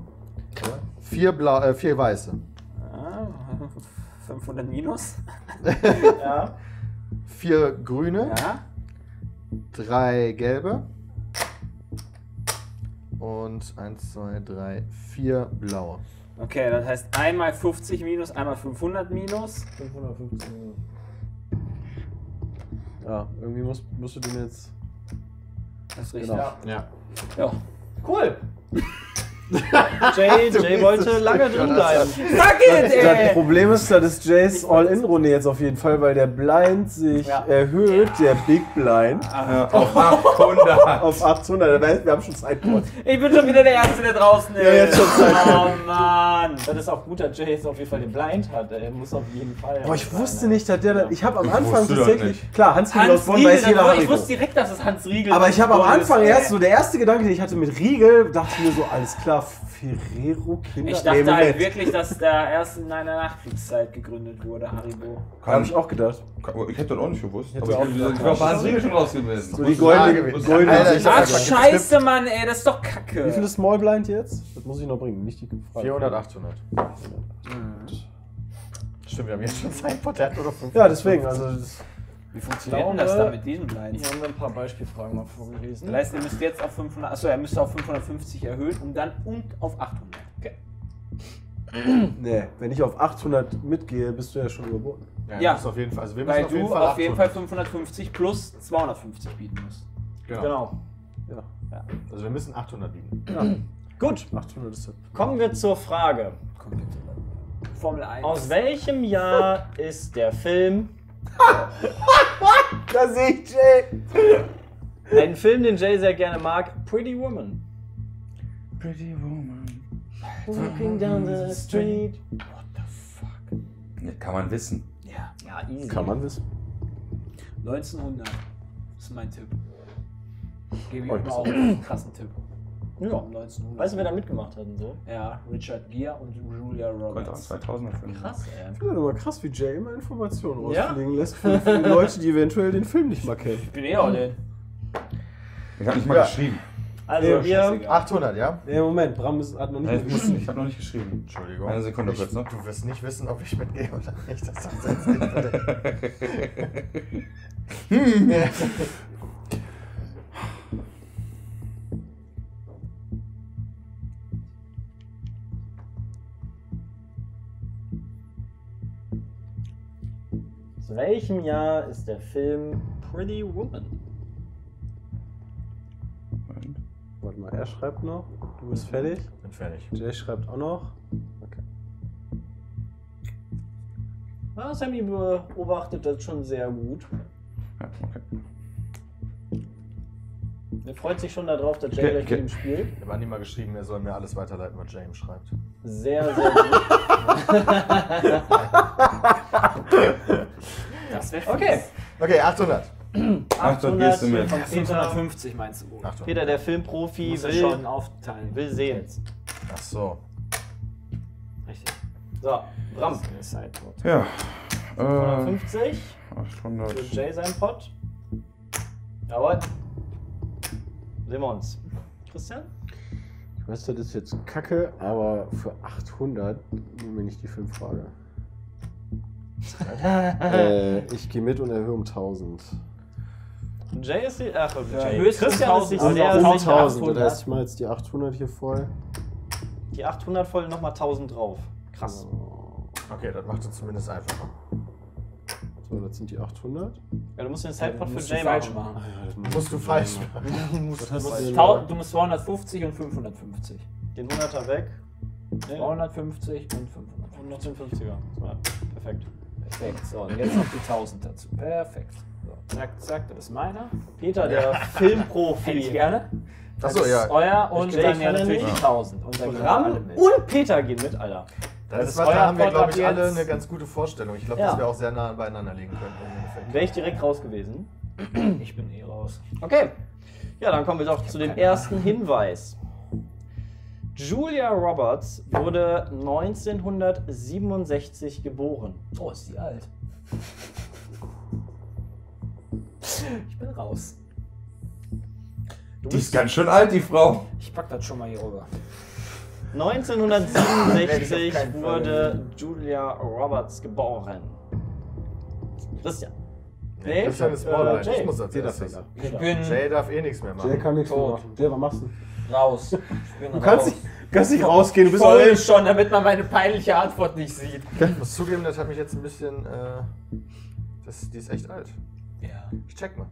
4 weiße. 500 minus. Ja. 4 grüne. Ja. 3 gelbe. Und 1, 2, 3, 4 blaue. Okay, das heißt einmal 50 minus, einmal 500 minus. 550 Minuten. Ja, irgendwie musst du den jetzt. Das ist richtig. Genau. Ja. Ja. Cool. Jay wollte lange drin bleiben. Fuck it, Das Problem ist, das ist Jays All-In-Runde jetzt auf jeden Fall, weil der Blind sich erhöht, der Big Blind, Auf 800. auf 800. Das heißt, wir haben schon Zeitport. Ich bin schon wieder der Erste, der draußen ist. Ja, jetzt schon Zeit. Oh Mann. Das ist auch gut, dass Jay jetzt auf jeden Fall den Blind hat. Er muss auf jeden Fall. Boah, ich wusste nicht, dass der da. Ich habe am Anfang wusste das tatsächlich. nicht. Klar, Hans Riegel aus Hans Bonn Riegel, weiß jeder ich Haribo. wusste direkt, dass es Hans Riegel Aber ich habe am ist. Anfang erst so, der erste Gedanke, den ich hatte mit Riegel, dachte ich mir so, alles klar, Ferrero Kinder. Ich dachte Nee, halt Moment. wirklich, dass der erst in einer Nachkriegszeit gegründet wurde, Haribo. Habe ich auch gedacht. Ich hätte das auch nicht gewusst. hätte Aber auch ich wäre auf Hans Riegel schon raus gewesen. So die goldene. Alter, ich hab Ach, einfach scheiße, Mann, ey, das ist doch kacke. Wie viel ist Small Blind jetzt? Das muss ich noch bringen, nicht die Frage. 400, 800. Stimmt, wir haben jetzt schon Zeitport, der hat nur noch 5. Ja, deswegen, also. Wie funktioniert denn das da mit diesen Blinds? Hier haben wir ein paar Beispielfragen mal vorgelesen. Das heißt, ihr müsst jetzt auf 500, achso, er müsste auf 550 erhöhen und dann auf 800. Okay. Nee, wenn ich auf 800 mitgehe, bist du ja schon überboten. Ja. Das ist auf jeden Fall. Also wir Weil müssen du auf jeden Fall 800. 550 plus 250 bieten musst. Genau. Ja. Also wir müssen 800 bieten. Gut, 800 ist das. kommen wir zur Frage. Komm bitte. Formel 1. Aus welchem Jahr ist der Film? Da sehe ich Jay! Ein Film, den Jay sehr gerne mag, Pretty Woman. Pretty Woman. Walking down the street. Ja, kann man wissen. Ja. Ja, easy. Kann man wissen. 1900. Das ist mein Tipp. Gebe ich Oh, euch das mal auch einen krassen Tipp. Ja. Komm, 1900. Weißt du, wer da mitgemacht hat und so? Ja, Richard Gere und Julia Könnte auch Roberts. 2000er Film sein. Krass, ey. Ich finde das immer krass, wie Jay immer Informationen Ja? rausfliegen lässt für die Leute, die eventuell den Film nicht mal kennen. Ich bin eh auch den. Ich habe nicht mal Ja. geschrieben. Also, Ja, wir 800, ja? Nee, Moment, Bram hat noch nicht geschrieben. Ich habe noch nicht geschrieben. Entschuldigung. Eine Sekunde Ich- kurz noch. Du wirst nicht wissen, ob ich mitgehe oder nicht. Das sagst du jetzt nicht, bitte. aus welchem Jahr ist der Film Pretty Woman? Warte mal, er schreibt noch. Du bist fertig. Bin fertig. Jay schreibt auch noch. Okay. Ja, Sammy beobachtet das schon sehr gut. Ja, okay. Er freut sich schon darauf, dass Jay Okay, gleich okay. mit ihm spielt. Ich habe Andi mal geschrieben, er soll mir alles weiterleiten, was James schreibt. Sehr, sehr gut. Das wäre Okay. Okay, 800. 800 gehst du mit. von Peter. 550 meinst du wohl? 800. Peter, der Filmprofi, Muss ich schon will aufteilen. sehen. Ach so. Richtig. So, Bram. Das ist halt tot. Ja. 150 800. für Jay sein Pot. Jawohl. Sehen wir uns. Christian? Ich weiß, das ist jetzt kacke, aber für 800 nehme ich nicht die Filmfrage. Ich gehe mit und erhöhe um 1000. Jay ist die. Ach, Jay. höchstens Christian ist sich 1000, sehr also sicher. 1000. Das heißt, ich mache jetzt die 800 hier voll. Die 800 voll nochmal 1000 drauf. Krass. Okay, das macht es zumindest einfacher. So, das sind die 800. Ja, du musst den Sidepod für musst du Jay falsch machen. machen. Musst du falsch machen. Was hast du denn? Du musst 250 und 550. Den 100er weg. Nee, 250 und 550. und noch den 50er. So, perfekt. Perfekt. So, und jetzt noch die 1000 dazu. Perfekt. So, zack, zack, das ist meiner. Peter, der Hätte ich Filmprofi. gerne. Achso, Das ja. ist euer und Jay dann ja kann er natürlich nicht. die 1000. Und dann gehen wir Ram alle mit. und Peter gehen mit, Alter. Das ist da euer haben wir, Pod glaube ab ich, alle jetzt. eine ganz gute Vorstellung. Ich glaube, Ja. dass wir auch sehr nah beieinander liegen können. Im Endeffekt. Wäre ich direkt raus gewesen. Ich bin eh raus. Okay. Ja, dann kommen wir doch zu dem ersten Hinweis. Julia Roberts wurde 1967 geboren. Oh, ist die alt. Ich bin raus. Die ist ganz schön alt, die Frau. Ich pack das schon mal hier rüber. 1967 Auf keinen Fall. wurde Julia Roberts geboren. Christian. Nee, Christian ist Borderline. Jay. Ich muss als Jeder erstes. Fehler. Ich bin Jay darf eh nichts mehr Jay machen. kann nichts mehr Tot. machen. Jay, was machst du? raus. Ich bin Du kannst nicht rausgehen, du bist voll alle. schon, damit man meine peinliche Antwort nicht sieht. Ich muss zugeben, das hat mich jetzt ein bisschen. Die ist echt alt. Ja. Ich check mal.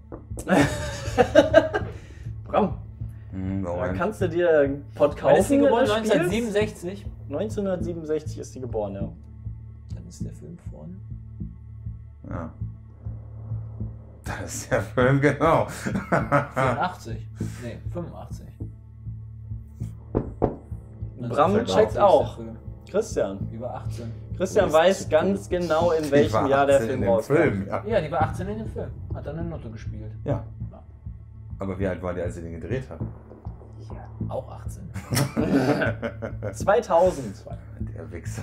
Bram, Moment. kannst du dir einen Pod Wann ist die kaufen, geboren? wenn du spielst? 1967? 1967 ist sie geboren, ja. Dann ist der Film vorne. Ja. Das ist der Film, genau. 84. Nee, 85. Bram 1985 checkt ist der auch. Film. Christian. Über 18. Christian weiß ganz genau, in welchem Jahr der Film rauskommt. Film, ja. Ja, die war 18 in dem Film. Hat dann eine Note gespielt. Ja. Aber wie alt war der, als er den gedreht hat? Ja, auch 18. 2000. Der Wichser.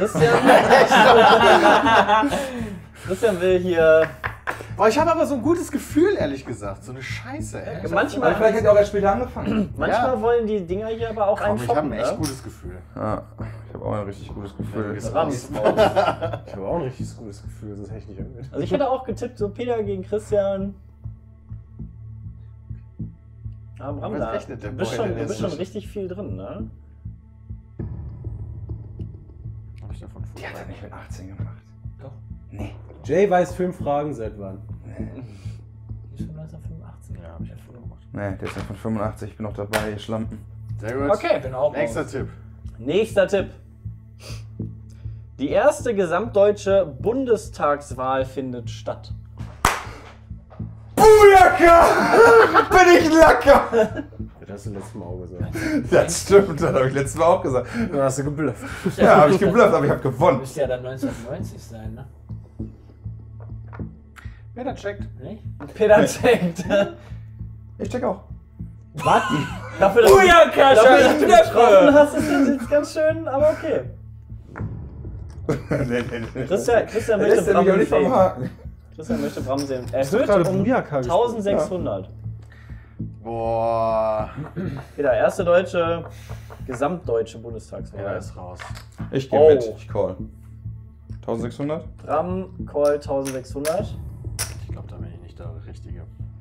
Christian will hier. Boah, ich habe aber so ein gutes Gefühl, ehrlich gesagt. So eine Scheiße, ey. Aber Manchmal, vielleicht hat er auch erst später angefangen. manchmal wollen die Dinger hier aber auch einen Ich habe foppen, ein echt ne? gutes Gefühl. Ja, ich habe auch ein richtig gutes Gefühl. Bram. Ich habe auch ein richtig gutes Gefühl, sonst hätte ich nicht erhöht. Also ich hätte auch getippt, so Peter gegen Christian. Aber Bram, Was da, rechnet der du bist Boy schon, denn du jetzt bist schon nicht? richtig viel drin, ne? Hab ich davon Die hat er nicht mit 18 gemacht. Doch. Nee. Jay weiß 5 Fragen seit wann? Die ist von 1985. Ja, hab ich davon gemacht. Nee, der ist ja von 85, ich bin noch dabei, ihr Schlampen. Sehr gut. Okay, bin auch Nächster raus. Tipp. nächster Tipp. Die erste gesamtdeutsche Bundestagswahl findet statt. Bujaka! Bin ich lecker! Das hast du letztes Mal auch gesagt. Das stimmt, das habe ich letztes Mal auch gesagt. Dann hast du geblufft. Ja, habe ich geblufft, aber ich habe gewonnen. Müsste ja dann 1990 sein, ne? Wer da checkt? Nicht? Peter checkt. Ich check auch. Dafür, dass Bujaka, dafür, dass du Scheiße. getroffen hast, ist das jetzt ganz schön, aber okay. Nee. Christian Der möchte lässt er Bram mich auch nicht vom sehen. Haken. Christian möchte Bram sehen. doch Erhöht gerade um Bujaka gesprochen. 1600. Boah. Peter, erste deutsche, gesamtdeutsche Bundestagswahl. Er ist raus. Ich gehe Oh. mit, ich call. 1600? Bram Call 1600. Ich glaube, da bin ich nicht der Richtige.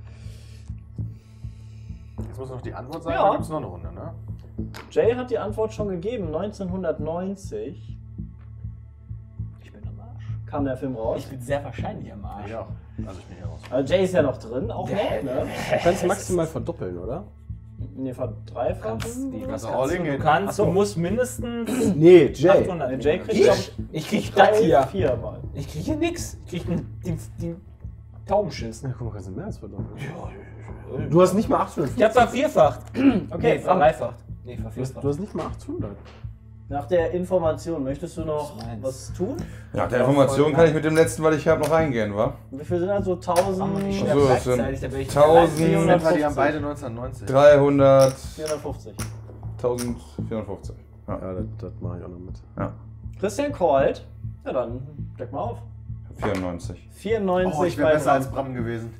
Jetzt muss noch die Antwort sein, Ja. dann gibt es noch eine Runde, ne? Jay hat die Antwort schon gegeben. 1990 Ich bin am Arsch. kam der Film raus. Ich bin sehr wahrscheinlich am Arsch. Ich auch. Also ich bin hier raus. Also Jay ist ja noch drin, auch noch, ne? Du kannst maximal verdoppeln, oder? Ne, verdreifachen. Also all in Du gehen. kannst, Ach so. du musst mindestens Nee, Jay. 800. Jay kriegt, ich, glaub ich krieg das hier. 4 mal. Ich krieg hier nix. Ich krieg den Taubenschiss. Ja, guck mal, kannst du mehr als verdoppeln. Du hast nicht mal 800. Ich hab vervierfacht. Okay, Nee, verdreifacht. Nee, Du vervierfacht. hast nicht mal 800. Nach der Information, möchtest du noch Das ist meins. was tun? Ja, der Information kann ich mit dem letzten, was ich habe, noch reingehen, wa? Wie viel sind das? So 1000? Ich Ach sterb so, das sind gleichzeitig, da bin ich 1000. nicht allein. Moment, die haben beide 1990. 300, 450. 1450. Ja. Ja, das mache ich auch noch mit. Ja. Christian callt. Ja, dann deck mal auf. 94. 94 Oh, ich wäre bei besser Bram. als Bram gewesen.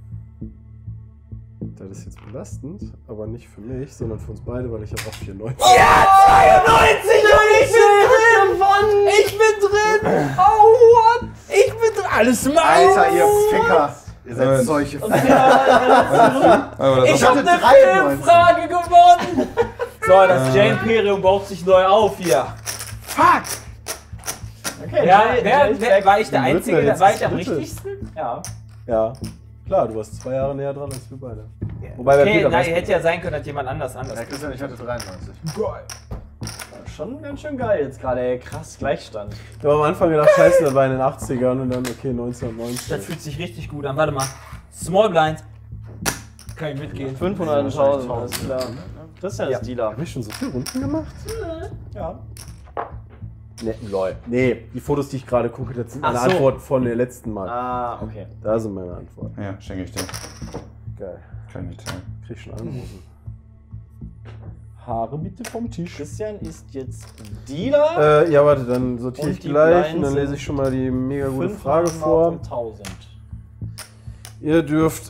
Das ist jetzt belastend, aber nicht für mich, sondern für uns beide, weil ich habe auch 94. Ich bin drin! Oh, what? Ich Alles mein! Alter, ihr Ficker. Ihr seid solche Ficker. Ich hab eine 93. Filmfrage gewonnen! So, das J-Imperium baut sich neu auf hier. Fuck! Okay, Ja, Jay ist weg. war ich der Wie wird Einzige, denn der jetzt war das ich am dritte? richtigsten? Ja. Ja. Klar, du warst 2 Jahre näher dran als wir beide. Wobei bei Okay, Peter nein, weiß man- hätte ja sein können, dass jemand anders Ja, Christian, ich hatte 93. Schon ganz schön geil jetzt gerade, ey. Krass, Gleichstand. Ich habe am Anfang gedacht, scheiße, das war in den 80ern und dann, okay, 1990. Das fühlt sich richtig gut an. Warte mal. Small Blind. Kann ich mitgehen. 500.000, alles klar. Christian ist Dealer. Hab ich schon so viele Runden gemacht? Ja. Ne, lol. Nee, die Fotos, die ich gerade gucke, das sind meine Ach so. Antworten von den letzten Mal. Ah, okay. Da sind meine Antworten. Ja, schenke ich dir. Geil. Kann ich teilen. Krieg schon Anrufen. Haare bitte vom Tisch. Christian ist jetzt Dealer. Ja, warte, dann sortiere Und ich die gleich und Blinds dann lese sind ich schon mal die mega gute 500 Frage vor. und 1000. Ihr dürft.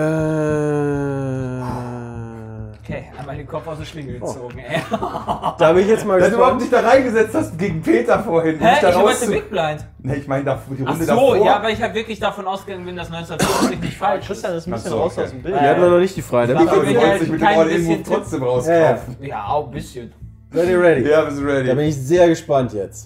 Okay, einmal den Kopf aus der Schlinge gezogen, ey. Da bin ich jetzt mal Dass du überhaupt gespannt. nicht da reingesetzt hast gegen Peter vorhin. Hä? da Ich raus wollte Big Blind. Ne, ich meine die Ach Runde so, davor. ja, weil ich halt wirklich davon ausgegangen bin, dass 1950 nicht falsch ist. Christian ist ein bisschen Ach so, raus okay. aus dem Bild. Die hatten wir noch nicht die Frage. Ja, Aber aber du ich wolltest halt dich mit dem kein All-In-Move bisschen trotzdem Ja, rauskaufen. Ja, auch ein bisschen. Seid ihr ready? Ja, wir sind ready. Da bin ich sehr gespannt jetzt.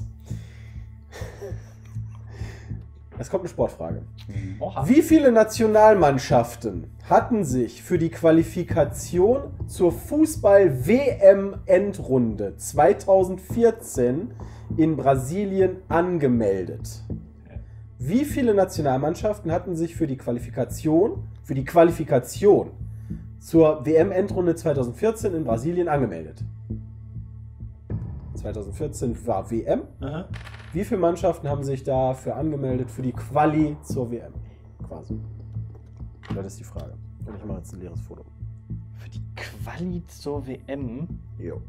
Es kommt eine Sportfrage. Oha. Wie viele Nationalmannschaften hatten sich für die Qualifikation zur Fußball-WM-Endrunde 2014 in Brasilien angemeldet? Wie viele Nationalmannschaften hatten sich für die Qualifikation zur WM-Endrunde 2014 in Brasilien angemeldet? 2014 war WM. Aha. Wie viele Mannschaften haben sich dafür angemeldet für die Quali zur WM? Quasi. Das ist die Frage. Und ich mache jetzt ein leeres Foto. Für die Quali zur WM. Jo.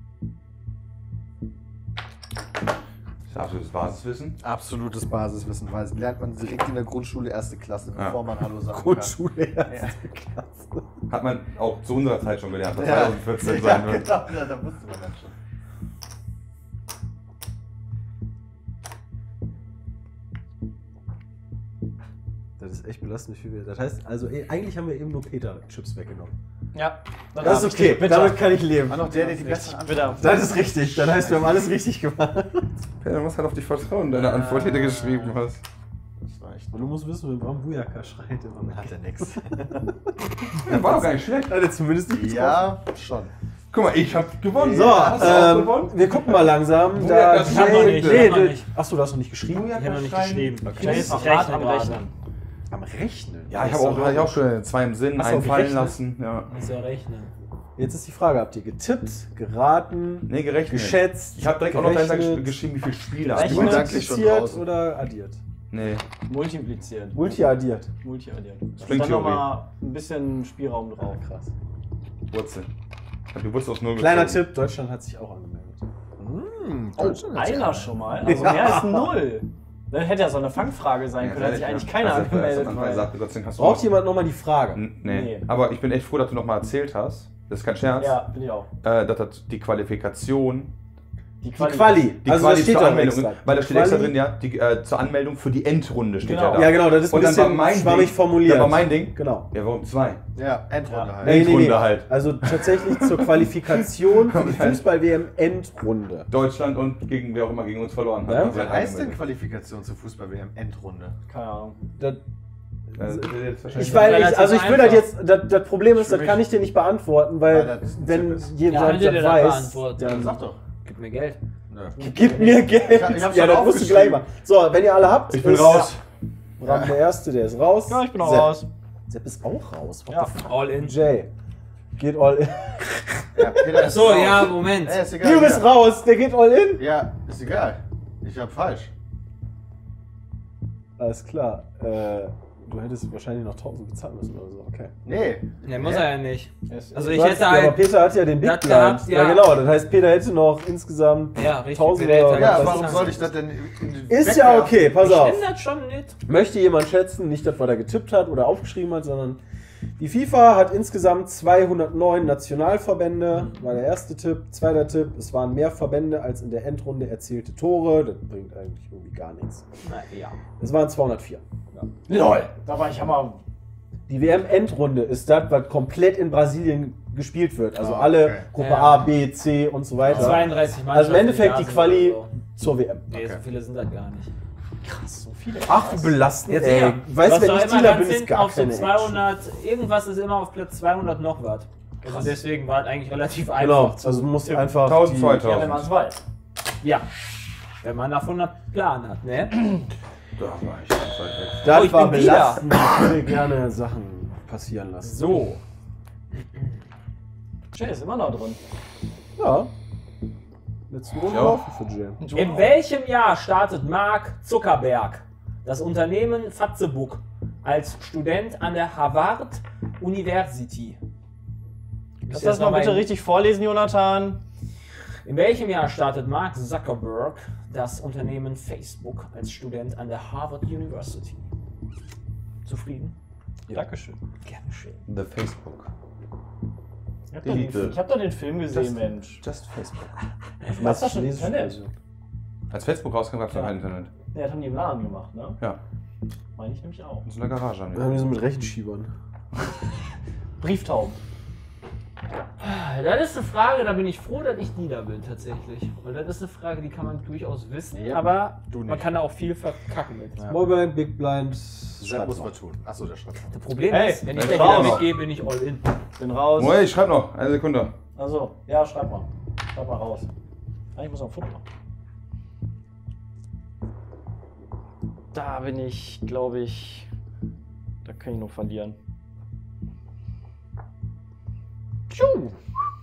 Das ist absolutes Basiswissen. Absolutes Basiswissen, weil lernt man direkt in der Grundschule 1. Klasse, bevor man Hallo sagen Grundschule erste Klasse. Hat man auch zu unserer Zeit schon gelernt, was Ja. 2014 kann. sein Ja, wird. genau, ja, da wusste man dann schon. Das ist echt belastend, wie viel wir. Das heißt, also eigentlich haben wir eben nur Peter-Chips weggenommen. Ja. Das ist okay, damit kann ich leben. War noch der die besseren Bitte. Das ist richtig. Das heißt, wir haben alles richtig gemacht. Peter muss halt auf dich vertrauen, deine Antwort, die du geschrieben hast. Das reicht. Und du musst wissen, wenn Bram Bujaka schreit immer mit. Hat er nix. Ja, war doch gar nicht schlecht. Hat er zumindest nicht Ja, schon. Guck mal, ich hab gewonnen. So, Hast du auch gewonnen? wir gucken mal langsam. Bujaka, ich hab noch nicht, ich hab noch nicht. Achso, du hast noch nicht geschrieben? Ich habe noch nicht geschrieben. Jay ist noch hart rechnen am gerade. Rechnen. Am Rechnen. Ja, ich habe auch schon 2 im Sinn, Hast du einen fallen gerechnet? lassen. Ja. Muss ja rechnen. Jetzt ist die Frage, habt ihr getippt, geraten, Nee, gerechnet. geschätzt, Ich habe direkt auch noch gerechnet, geschrieben, wie viele Spiele Rechnen. hast du. gedanklich schon multipliziert draußen. oder addiert? Nee. Multiplizieren. Multi-addiert. Multi-addiert. Dann Stringtheorie. nochmal ein bisschen Spielraum drauf. Krass. Wurzel. Ich hab die Wurzel aus 0 Kleiner gezogen. Tipp, Deutschland hat sich auch angemeldet. Oh, einer schon mal. Also mehr als 0. Dann hätte ja so eine Fangfrage sein können, hat sich eigentlich keiner angemeldet. weil- Braucht jemand nochmal die Frage? Nee. Nee. Aber ich bin echt froh, dass du nochmal erzählt hast. Das ist kein Scherz. Ja, bin ich auch. Dass das die Qualifikation. Die Quali. Die Also Quali das steht zur da Anmeldung. extra. Weil da steht Quali- extra drin, ja, die, zur Anmeldung für die Endrunde steht Genau. ja da. Ja, genau, das ist ein Und dann war bisschen mein schwammig Ding, formuliert. dann war mein Ding. Genau. Ja, warum 2? Ja, Endrunde Ja. halt. Endrunde halt. Also tatsächlich zur Qualifikation für die Fußball-WM-Endrunde. Deutschland und gegen wer auch immer gegen uns verloren hat. Ja? Also Was halt heißt denn angemeldet. Qualifikation zur Fußball-WM Endrunde? Keine Ahnung. Das, Also, jetzt wahrscheinlich- ich weiß, relativ also ich will das einfach. jetzt, das Problem ist, Für das kann mich- ich dir nicht beantworten, weil Weil das ein wenn Tipp ist. jeder Ja, das könnt ihr das weiß, beantworten? dann Sag doch. Gib mir Geld. Nö. gib mir Geld. Ich hab's ja, schon das musst du gleich aufgeschrieben. machen. So, wenn ihr alle habt, Ich bin ist raus. Bram der Erste, der ist raus. Ja, ich bin auch Sepp. raus. Sepp ist auch raus. What Ja. the fuck? All in. Jay, geht all in. Ja, Peter ist Achso, raus. ja, Moment. Ist egal. Du bist raus, der geht all in. Ja, ist egal. Ich hab falsch. Alles klar. Du hättest wahrscheinlich noch 1000 bezahlen müssen oder so. Okay. Nee. Ne, muss er ja nicht. Also ich Du hast- hätte ja, aber halt. Peter hat ja den Big Das Blind. gehabt, Ja. ja. genau. Das heißt, Peter hätte noch insgesamt Ja, richtig. 1000 Peter oder hätte- Ja, was warum ist soll ich das denn Ist ja okay, pass Ich auf. nehme das schon mit. Möchte jemand schätzen, nicht, dass was er getippt hat oder aufgeschrieben hat, sondern Die FIFA hat insgesamt 209 Nationalverbände, war der erste Tipp. Zweiter Tipp, es waren mehr Verbände als in der Endrunde erzielte Tore. Das bringt eigentlich irgendwie gar nichts. Na ja. Es waren 204. LOL! Da war ich hammer. Die WM-Endrunde ist das, was komplett in Brasilien gespielt wird. Also Ah, alle okay. Gruppe Ja. A, B, C und so weiter. 32 Mannschaften. Also im Endeffekt die sind Quali oder so. zur WM. Nee, so viele sind das gar nicht. Krass, so viele. Ach, wie belastend. Jetzt ey. ja. Weißt du, wenn doch ich immer Dealer ganz bin, ist hinten gar auf so keine 200, irgendwas ist immer auf Platz 200 noch was. Also deswegen war es eigentlich relativ einfach. Genau, zu also du musst tippen. einfach 1000, die- 2000. Ja, wenn man es weiß. Ja. Wenn man davon einen Plan hat, ne? Da war ich ganz weit weg. Das Oh, ich war bin wieder. belastend. Ich würde gerne Sachen passieren lassen. So. Jay ist immer noch drin. Ja. Letzten Runde Ja. laufen für Jay. In welchem Jahr startet Mark Zuckerberg das Unternehmen Fatzebook als Student an der Harvard University? Kannst du das mal bitte richtig vorlesen, Jonathan? In welchem Jahr startet Mark Zuckerberg das Unternehmen Facebook als Student an der Harvard University? Zufrieden? Dankeschön. Gerne schön. The Facebook. Ich hab doch den Film gesehen, Mensch. Just Facebook. Was das schon Internet? Als Facebook rauskam, gab es noch Ja. kein Internet. Ja, das haben die im Laden gemacht, ne? Ja, Meine ich nämlich auch. in so einer Garage haben Wir haben wir. die so mit Rechenschiebern. Brieftauben. Das ist eine Frage, da bin ich froh, dass ich die da bin tatsächlich. Und das ist eine Frage, die kann man durchaus wissen, Ja, aber du man nicht. kann da auch viel verkacken mit. Small Blind, Big Blind. Das muss man tun. Achso, der schreibt. Das Problem Hey, ist, wenn ich wenn da ich wieder raus. mitgehe, bin ich all in. Bin raus. Moment, ich schreib noch. Eine Sekunde. Also, ja, schreib mal. Schreib mal raus. Ah, ich muss noch ein Foto machen. Da bin ich, glaube ich. Da kann ich noch verlieren. Tschu.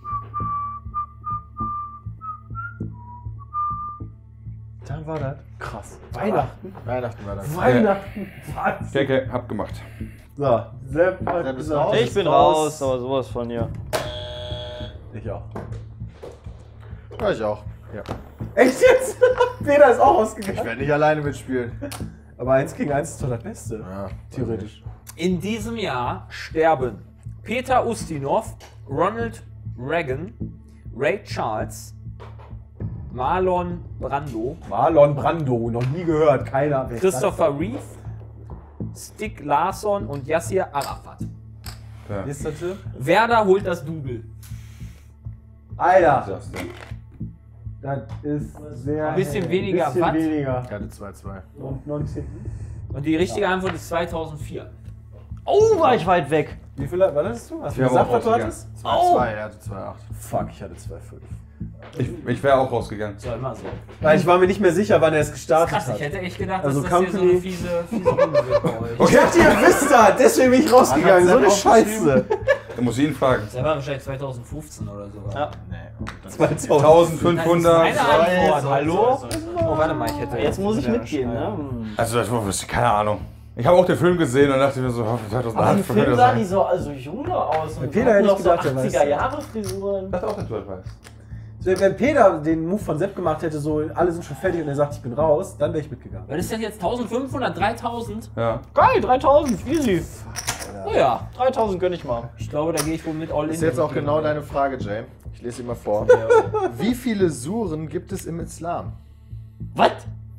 Dann war das. Krass. Weihnachten. Weihnachten war das. Weihnachten. Was? Okay, hab gemacht. So, Sepp hat Sepp ist gesagt, raus. Ich bin raus, aber sowas von hier. Ich auch. Ja, ich auch. Ja. Echt jetzt? Peter ist auch Ich ausgegangen. werde nicht alleine mitspielen. Aber 1 gegen 1 ist doch das Beste. Ja, Theoretisch. In diesem Jahr sterben Peter Ustinov, Ronald Reagan, Ray Charles, Marlon Brando, Marlon Brando, noch nie gehört, keiner. Wer ist das? Christopher Reeve, Stieg Larsson und Yassir Arafat. Ja. Ist das Tipp? Werder holt das Double. Alter, Sagst du. das ist sehr. Ein bisschen weniger bisschen Watt. weniger. Ich hatte 2-2. Und 19. Und die richtige Antwort ist 2004. Oh, war ich weit weg. Wie viel was hattest du? Hast du Wir haben gesagt, auch was du rausgegangen. hattest? 2-2, er hatte 2-8. Fuck, ich hatte 2,5. Ich wäre auch rausgegangen. So immer so. Weil ich war mir nicht mehr sicher, wann er es gestartet Krass, ich hat. hätte echt gedacht, Also dass das hier so Company- eine fiese Runde wird bei euch. Ich dachte, ihr wisst das, deswegen bin ich rausgegangen. So eine Scheiße. Da muss ich ihn fragen. Das war wahrscheinlich 2015 oder so. Ja. Nee. 1500. Meine Antwort, so, hallo? so, so. Oh, warte mal, ich hätte Jetzt muss ich wieder mitgehen, ne? schneller. Also, das war keine Ahnung. Ich habe auch den Film gesehen und dachte mir so, Aber 2008 im Film sah die so also jung aus und Peter hatten hätte ich noch so gedacht, der weiß 80er Jahre Frisuren. Ich dachte auch, dass du das weißt. Wenn Peter den Move von Sepp gemacht hätte, so alle sind schon fertig und er sagt, ich bin raus, dann wäre ich mitgegangen. Was ist denn jetzt 1500, 3000? Ja. Geil, 3000, easy. Oh ja, 3000 gönn ich mal. ich glaube, da gehe ich wohl mit all in. Das ist jetzt auch genau deine Frage, Jay. Ich lese sie mal vor. Wie viele Suren gibt es im Islam? Was?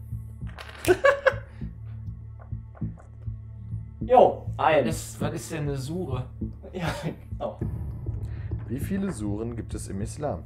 Jo, eins. Was ist denn eine Sure? Ja, genau. Wie viele Suren gibt es im Islam?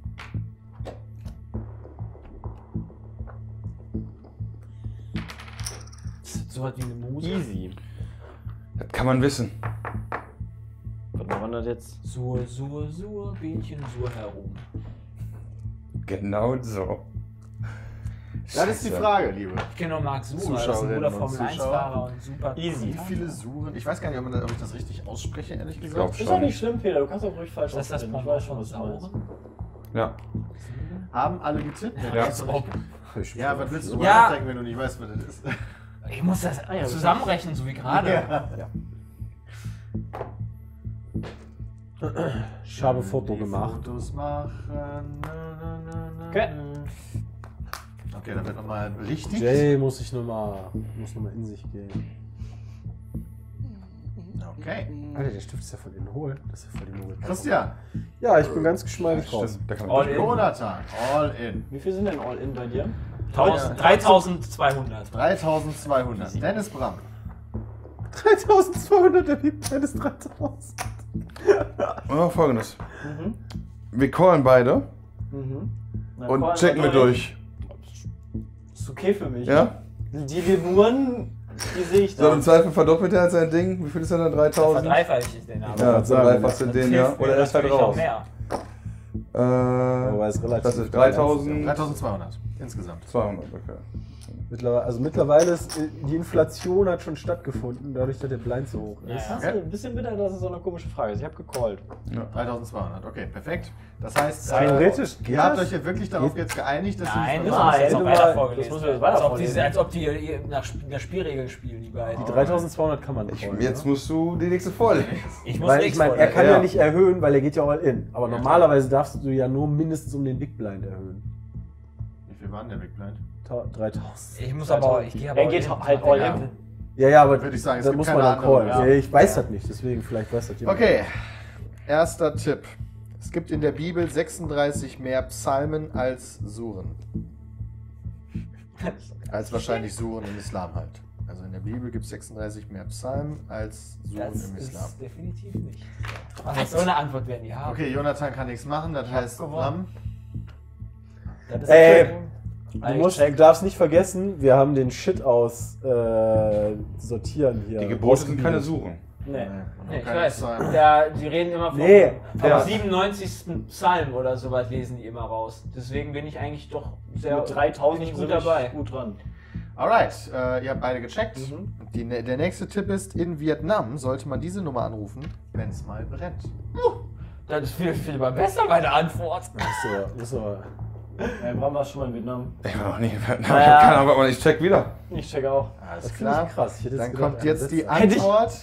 So was wie eine Muse. Easy. Das kann man wissen. Warte mal, wann das jetzt? Sur, Bienchen, Sur herum. Genau so. Das ist die Frage, liebe. Ich kenne noch Marc Surer, das ist ein Zuschauerinnen guter und Formel 1-Fahrer und super. Easy. Wie viele Suren? Ich weiß gar nicht, ob ich das richtig ausspreche, ehrlich glaub gesagt. Ist doch nicht schlimm, Peter, du kannst auch ruhig falsch Ist das das aussprechen. Ich Pendant weiß schon, von was du meinst. Sauren? Ja. Haben alle getippt? Ja. Ja, was willst du drüber Ja. nachdenken, wenn du nicht weißt, was das ist? Ich muss das zusammenrechnen, so wie gerade. Ich habe ein Foto Die gemacht. Fotos machen. Okay. Okay, dann wird nochmal richtig. Jay muss noch mal in sich gehen. Okay. Alter, der Stift ist ja von innen hohl. Das ist ja voll die Nobel. Christian. Ja, ich bin ganz geschmeidig raus. Stimmt, da kann All man in. Jonathan. All in. Wie viel sind denn All-In bei dir? 3200. 3200. Dennis Bram. 3200, der Big Blind ist 3000. Folgendes. Wir callen beide Na, und Call checken wir war doch durch. Ist okay für mich. Ja? Die Lemuren, die sehe ich So, da. im Zweifel verdoppelt er sein Ding. Wie viel ist er dann? 3000? Verdreifache ich den aber. Ja, sagen, verdreifacht sind den, ja. Oder er ist halt raus. mehr. Aber ist relativ. Das ist 3000. 3200 insgesamt. 200, okay. Mittlerweile ist die Inflation hat schon stattgefunden, dadurch, dass der Blind so hoch ist. Das ist ein bisschen bitter, dass es so eine komische Frage ist. Ich habe gecallt. 3200. Okay, perfekt. Das heißt, Theoretisch geht ihr habt das? euch ja wirklich darauf jetzt geeinigt, dass Nein, ihr das muss jetzt noch weiter das vorgelesen müssen wir jetzt werden. weiter Als ob die, vorlesen. als ob die nach Spielregeln spielen, die beiden. Die 3200 kann man nicht. Jetzt musst du die nächste vorlesen. Ich muss Weil ich nichts meine, er kann ja. Ja. nicht erhöhen, weil er geht ja all in. Aber normalerweise darfst du ja nur mindestens um den Big Blind erhöhen. Wie viel war denn der Big Blind? 3000. Ich muss aber, ich gehe aber Er geht halt all in. Ja, aber Würde ich sagen, es da gibt muss keine man dann andere, callen. ja. Ja, ich weiß das nicht, deswegen vielleicht weiß das jemand. Okay, erster Tipp. Es gibt in der Bibel 36 mehr Psalmen als Suren. Als wahrscheinlich Suren im Islam halt. Also in der Bibel gibt es 36 mehr Psalmen als Suren Das im Islam. ist definitiv nicht. Was so eine Antwort werden die haben. Okay, Jonathan kann nichts machen, das heißt Bram. Das ist Du darfst nicht vergessen, wir haben den Shit aus Sortieren hier. Die Gebote sind keine Suchen. Nee. Nee, ich keine weiß. Psalmen. Die reden immer vom, Nee, vom ja. 97. Psalm oder sowas lesen die immer raus. Deswegen bin ich eigentlich doch sehr Mit 3000 bin ich sind gut dabei. Gut dran. Alright, ihr habt beide gecheckt. Der nächste Tipp ist, in Vietnam sollte man diese Nummer anrufen, wenn es mal brennt. Das ist viel besser, meine Antwort. Muss aber Ja, Bram war schon mal in Vietnam. Ich war noch nie in Vietnam. Ich hab keine Ahnung, aber ich check wieder. Ich check auch. Alles Das klar. finde ich krass. Ich hätte Dann jetzt gedacht, kommt jetzt die Hätte ich- Antwort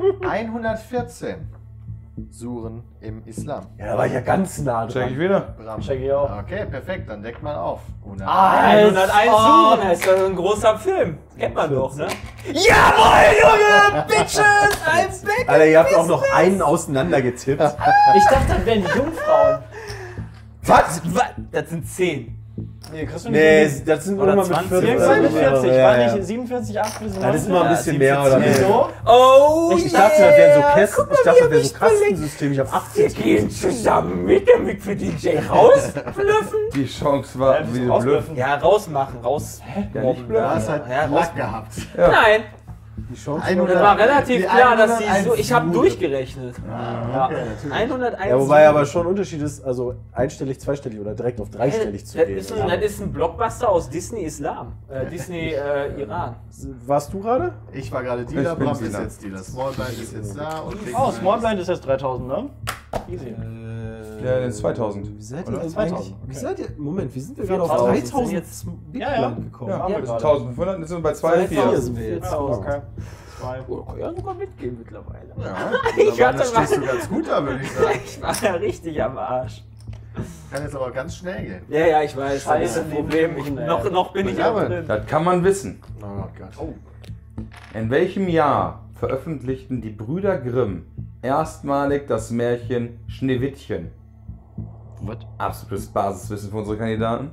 114 Suren im Islam. Ja, da war ich ja ganz nah Check ich dran. wieder. Bram. Check ich auch. Okay, perfekt, dann deckt mal auf. 101 Suchen heißt das ein großer Film. Kennt man doch, ne? Jawohl, Junge! Bitches! I'm back! Alter, ihr habt auch noch einen auseinandergetippt. Ich dachte, das wären die Jungfrauen. Was? Das sind 10. Nee, kriegst du Nee, nicht. das sind Oder irgendwann mit 20. 40. Irgendwann mit 40. Ja, War ja. nicht 47, 8 bis 9? Das ist immer ein bisschen mehr oder Wieso? weniger. Oh, Ich dachte, das wären so Kästen. Ich dachte, das wäre so Kastensystem. Ich habe 18. Wir gehen zusammen mit, damit wir DJ rausblüffen. Die Chance war Ja, wie blöd. rausblüffen. Ja, rausmachen, raus. Ja, nicht blöd. Du hast halt Ja, Lack gehabt. Nein, Die Chance 100. das war relativ Die klar, dass die 101 so. Ich habe Suren. durchgerechnet. Ja, okay, natürlich. 101. Ja, wobei aber schon ein Unterschied ist, also einstellig, zweistellig oder direkt auf dreistellig zu das gehen. ist, das ist ein Blockbuster aus Disney Islam. Disney Iran. Warst du gerade? Ich war gerade Dealer, Ich bin Bram ist Dealer. jetzt Dealer. Small Blind ist jetzt da und Big Oh, Blind Small ist- Blind ist jetzt 3000, ne? Easy. Ja, den 2000. Wie seid Oder? ihr jetzt 2000, eigentlich? okay. Wie seid ihr? Moment, wie sind wir gerade auf 4000 3000 jetzt Big Ja, ja. Blind gekommen? Ja, Haben wir das sind gerade. 1500, jetzt sind wir bei 2, 4. 2,4 sind wir jetzt. Ja, okay. Oh, kann ja sogar mitgehen mittlerweile. Ja, Ich da hatte stehst du mal- ganz gut da, würde ich sagen. Ich war ja richtig am Arsch. Kann jetzt aber ganz schnell gehen. Ja, ich weiß. Das ist Scheiße, ein Problem. Leben, ey. Noch bin ich Ja, ja Mann. drin. Das kann man wissen. Oh Gott. In welchem Jahr veröffentlichten die Brüder Grimm erstmalig das Märchen Schneewittchen? Was? Absolutes Basiswissen für unsere Kandidaten.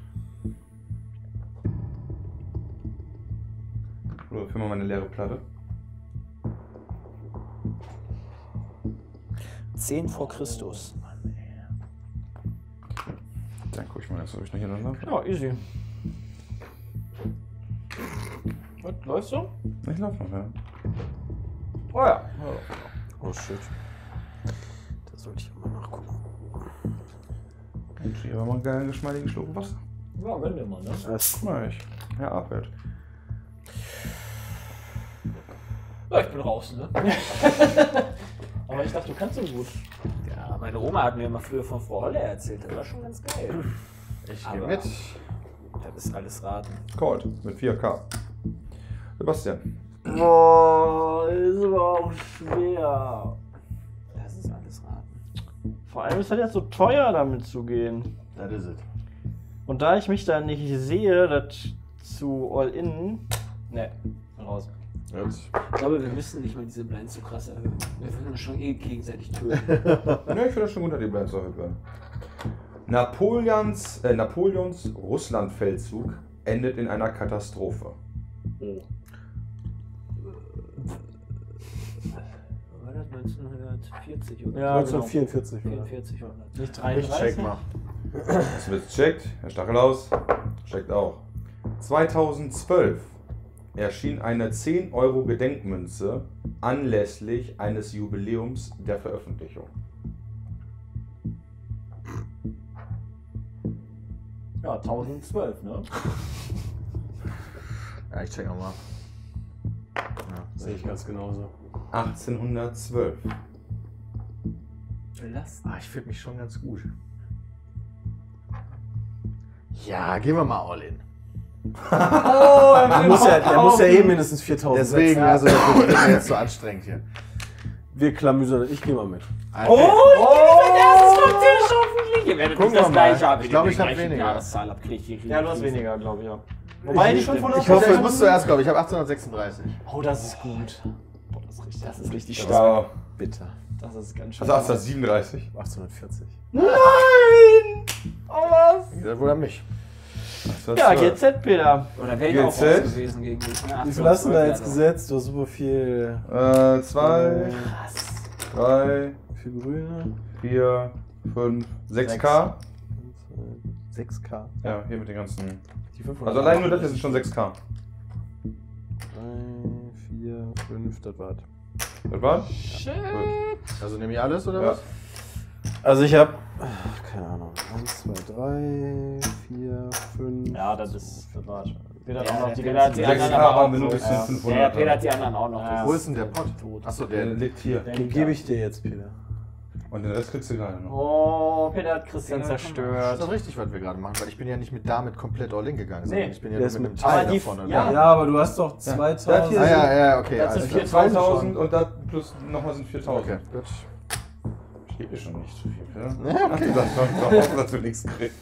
Oder für mal eine leere Platte. 10 vor Christus. Dann guck ich mal, jetzt, ob ich noch hier noch laufe. Ja, easy. Was, läufst du? Ich laufe noch, ja. Oh ja. Oh shit. Da sollte ich mal nachgucken. Und hier haben wir mal einen geilen, geschmeidigen Schluck Wasser. Ja, gönn dir mal, ne? Das Mach ich. Herr Appelt. Ja, ich bin raus, ne? Aber ich dachte, du kannst so gut. Ja, meine Oma hat mir immer früher von Frau Holle erzählt. Das war schon ganz geil. Ich Aber- gehe mit. Das ist alles raten. Cold mit 4K. Sebastian. Boah, ist aber auch schwer. Das ist alles raten. Vor allem ist das jetzt so teuer, damit zu gehen. Das ist es. Und da ich mich da nicht sehe, das zu All-In. Ne, raus. Ich glaube, wir müssen nicht mal diese Blinds so krass erhöhen. Wir würden uns schon gegenseitig töten. Ne, ich finde das schon gut, dass die Blinds erhöht werden. Napoleons Russlandfeldzug endet in einer Katastrophe. Oh. War das 1940 oder? Ja, 1944. 44 war das. Nicht Ich 33. check mal. Das wird checkt. Herr Stachelaus checkt auch. 2012 erschien eine 10€ Gedenkmünze anlässlich eines Jubiläums der Veröffentlichung. Ja, 1012, ne? Ja, ich check nochmal. Ja, Sehe ich ganz genauso. 1812. Ich fühle mich schon ganz gut. Ja, gehen wir mal all in. Der muss ja eh mindestens 4000 Deswegen, setzen. also das wird mir jetzt so anstrengend hier. Wir klamüsern, ich gehe mal mit. Also, erstes vom Tisch hoffentlich. Ihr werdet Gucken nicht das wir mal. gleiche haben. Ich glaube, Wenn ich ihr habe die gleiche weniger. Jahreszahl habt, kriegt ihr Ja, du hast weniger, glaube ich, ja. Wobei die 500 ich hoffe, ich muss zuerst, glaube ich. Ich habe 1836. Oh, das ist gut. Boah, das ist richtig stark. Ja. Bitter. Das ist ganz schön. Also 1837. 1840. Nein! Oh, was? Das wohl an mich. Ja, GZ, Peter. Oder wäre ich auch GZ? raus gewesen gegen dich. Wie viel hast du da jetzt gesetzt? Du hast super viel. 2, 3, Viel Grüne. 4, 5, 6K. 6K. Ja, hier mit den ganzen. Die 500. Also allein nur das hier sind schon 6K. 3, 4, 5, das war's. Das war? Shit. Also nehme ich alles oder Ja. was? Also ich habe, keine Ahnung, 1, 2, 3, 4, 5. Ja, das war's. Peter hat Ja, auch noch der die Peter hat die 6K anderen aber waren auch wir nur so. bis zu Ja. 500. Der Peter hat die anderen auch noch. Ja. Wo ist denn der Pott? Achso, Der der. liegt hier. Den gebe ich dir jetzt, Peter. Und den Rest kriegst du gerade noch. Oh, Peter hat Christian Ja, Das zerstört. ist doch richtig, was wir gerade machen, weil ich bin ja nicht damit komplett all in gegangen, sondern Nee, ich bin ja der nur ist mit einem mit- Teil aber die- davon. ja. Oder? Ja, aber du hast doch 2000. hier Ja, okay. Das alles sind klar. 4000 und da plus nochmal sind 4000. Okay, gut. Ich gebe dir schon nicht zu viel, ja? Ja, okay. Das dass du nichts kriegst.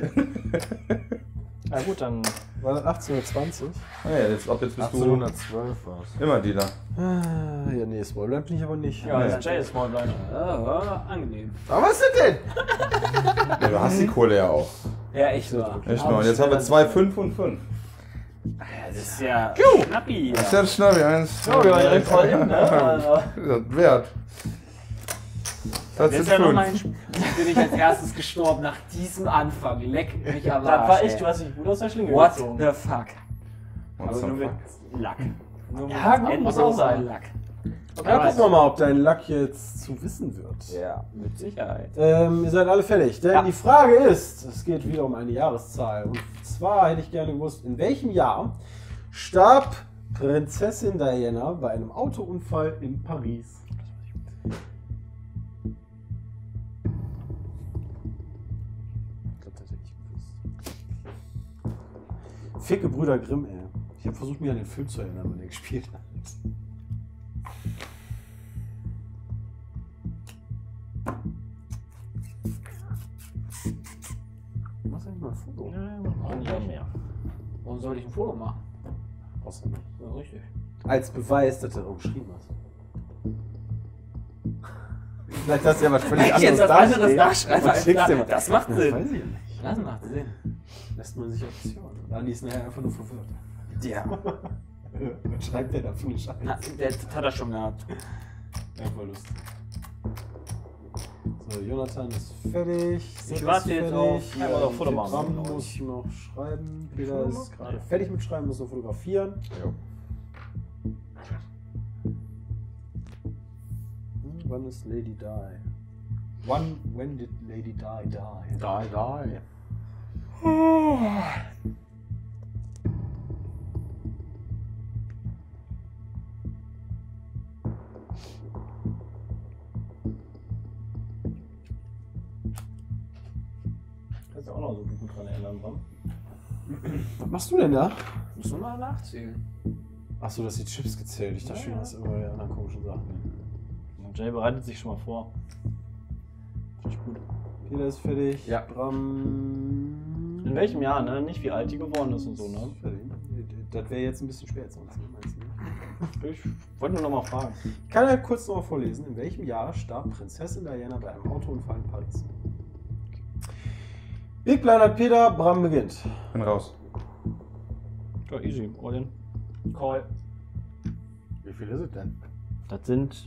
Na gut, dann. War das 1820? Ah ja, jetzt bist du 1812 war es. immer die da. Ah, ja, nee, Smallland bin ich aber nicht. Ja, das ist Jay ist Smallblind. Ja, angenehm. Aber was ist das denn? Ja, du hast die Kohle ja auch. Ja, echt wahr. Echt mal. Und jetzt haben wir 2, 5 und 5. Das ist ja schnappi. Das ist ja schnell, eins. So, wir waren direkt voll hin, ne? Also. Das wert. Das Jetzt sind ja noch mein 5. Spiel. Bin ich als erstes gestorben nach diesem Anfang. Leck mich am Das Arsch. war echt, ey. du hast dich gut aus der Schlinge What gezogen. the fuck? Aber nur mit Lack. Nur mit Ja, gut, muss auch sein. Lack. Ja, gucken wir mal, ob dein Lack jetzt zu wissen wird. Ja, mit Sicherheit. Ihr seid alle fertig, denn Ja. die Frage ist, es geht wieder um eine Jahreszahl. Und zwar hätte ich gerne gewusst, in welchem Jahr starb Prinzessin Diana bei einem Autounfall in Paris? Ich glaube, das hätte ich gewusst. Ficke Brüder Grimm, ey. Ich habe versucht, mich an den Film zu erinnern, wenn er gespielt hat. Mach eigentlich mal ein Foto. Ja, mehr. Warum soll ich ein Foto machen? Außer nicht. Ja, richtig. Als Beweis, dass du auch geschrieben hast. Vielleicht hast du ja was völlig Jetzt anderes was anderes dastehen nachschreiben. und schickst dir mal. Das macht Das Sinn. weiß ich ja nicht. Das macht Sinn. Lässt man sich Optionen. Andi ist nachher einfach nur verwirrt. Ja. Was schreibt der da für eine Scheiße? Das hat er schon gehabt. Einfach lustig. So, Jonathan ist fertig. Ich warte jetzt auf- Ja, aber noch Foto machen. Bram muss noch schreiben. Peter ist gerade fertig mit Schreiben, muss noch fotografieren. Jo. Wann ist Lady Di? When did Lady Di die? Die. Kannst du auch noch so gut dran erinnern, Bram. Was machst du denn da? Müssen wir mal nachzählen. Achso, das sind die Chips gezählt. Ich dachte schon, das sind immer die anderen komischen Sachen. Und Jay bereitet sich schon mal vor. Finde ich gut. Peter ist fertig. Ja. Bram. In welchem Jahr, ne? Nicht wie alt die geworden ist und so, ne? Fertig. Das wäre jetzt ein bisschen spät, sonst meinst du nicht? Ich wollte nur noch mal fragen. Ich kann halt kurz noch mal vorlesen. In welchem Jahr starb Prinzessin Diana bei einem Autounfall in Paris? Big Blind hat Peter, Bram beginnt. Bin raus. Ja, easy. All in. Call. Wie viel ist es denn? Das sind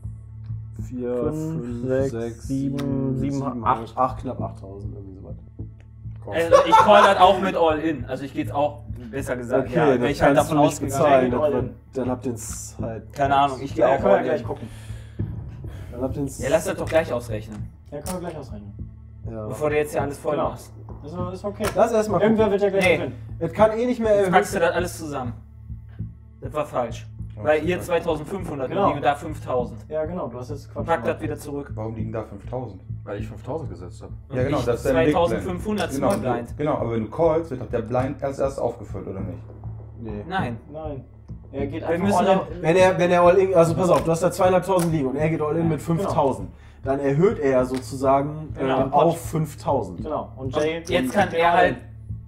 4, 5, 6, 6, 7, 7, 8, knapp 8000, irgendwie sowas. Also ich call das auch mit All in. Also ich gehe jetzt auch, besser gesagt, Okay, ja, dann wenn ich halt kannst davon du nicht ausgegangen. bezahlen. Dann habt ihr es halt. Keine Ahnung, ich gehe Ja, auch können wir All gleich in. gucken. Dann habt ihr Ja, lass das doch gleich ausrechnen, Ja, können wir gleich ausrechnen. Ja. bevor du jetzt hier alles voll Genau. machst. Also, ist okay. Lass erstmal Irgendwer wird ja gleich Nee. gewinnen. Es kann eh nicht mehr Jetzt erhöht packst du das alles zusammen. Das war falsch. Weil ihr 2500 Genau. liegen und da 5000. Ja, genau, du hast jetzt Quatsch Pack das gemacht. wieder zurück. Warum liegen da 5000? Weil ich 5000 gesetzt habe. Und Ja, genau, ich das ist der Big Blind. 2500 Small Blind. Genau, aber wenn du callst, wird doch der Blind erst aufgefüllt, oder nicht? Nee. Nein. Nein. Er geht Wir einfach müssen all in. Wenn er all in, also pass auf, du hast da 2500 liegen und er geht all in mit 5000. Dann erhöht er ja sozusagen Genau. auf 5000. Genau. Und Jay. Und jetzt kann er halt,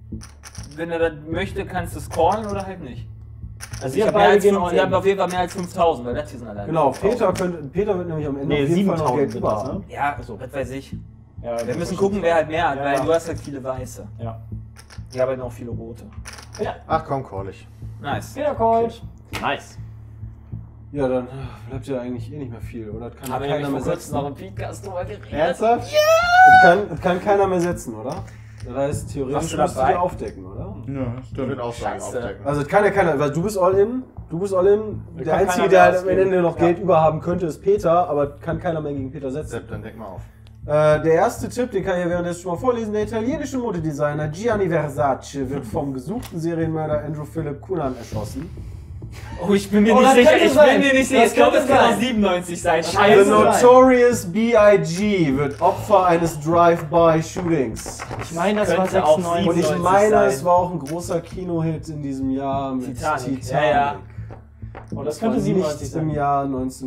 wenn er das möchte, kannst du es callen oder halt nicht. Also Wir ich habe beide mehr als gehen 5, all wir in. haben auf jeden Fall mehr als 5000, weil das hier sind allein. Genau, 5000. Peter wird nämlich am Ende Nee, auf jeden Fall noch 7000 Geld sind über das, haben. ne? Ja, was weiß ich. Ja, Wir müssen gucken, wer halt mehr hat, Ja, weil ja. du hast halt viele Weiße. Ja. Ich habe halt noch viele Rote. Ja. Ach komm, call ich. Nice. Peter callt. Nice. Ja, dann bleibt ja eigentlich eh nicht mehr viel, oder? Das kann Haben wir keiner nämlich mehr vor kurzem setzen. noch im Podcast drüber geredet. Ernsthaft? Das kann keiner mehr setzen, oder? Das heißt, theoretisch Warst du musst du dabei? die aufdecken, oder? Ja, Ich würde auch sagen, Scheiße. aufdecken. Also das kann ja keiner, weil du bist all in, Der kann Einzige, keiner der mehr halt am ausgeben. Ende noch Ja. Geld über haben könnte, ist Peter, aber kann keiner mehr gegen Peter setzen. Sepp, dann deck mal auf. Der erste Tipp, den kann ich ja währenddessen schon mal vorlesen. Der italienische Modedesigner Gianni Versace wird vom gesuchten Serienmörder Andrew Philip Cunan erschossen. Oh, ich bin mir Oh, nicht das sicher. könnte Ich sein. bin mir nicht sicher. Das Ich glaube, es könnte kann auch sein. 97 sein. The Scheiße. sein. Notorious B.I.G. wird Opfer eines Drive-by-Shootings. Ich meine, das war Könnte auch 96. Und ich 97 meine, sein. es war auch ein großer Kinohit in diesem Jahr mit Titanic. Titanic. Ja, ja. Oh, das war könnte 97 nicht sein. im Jahr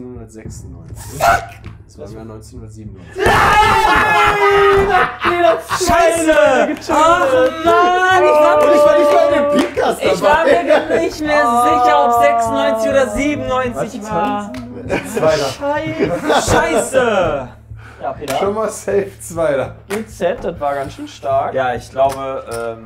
1996. Das war im Jahr 1997. Scheiße! Ach Mann! Ich war nicht mal in dem Podcast Ich war mir nicht mehr sicher, ob 96 oder 97 war. Zweiter. Scheiße! Ja, Peter. Schon mal safe Zweiter. GZ, das war ganz schön stark. Ja, ich glaube,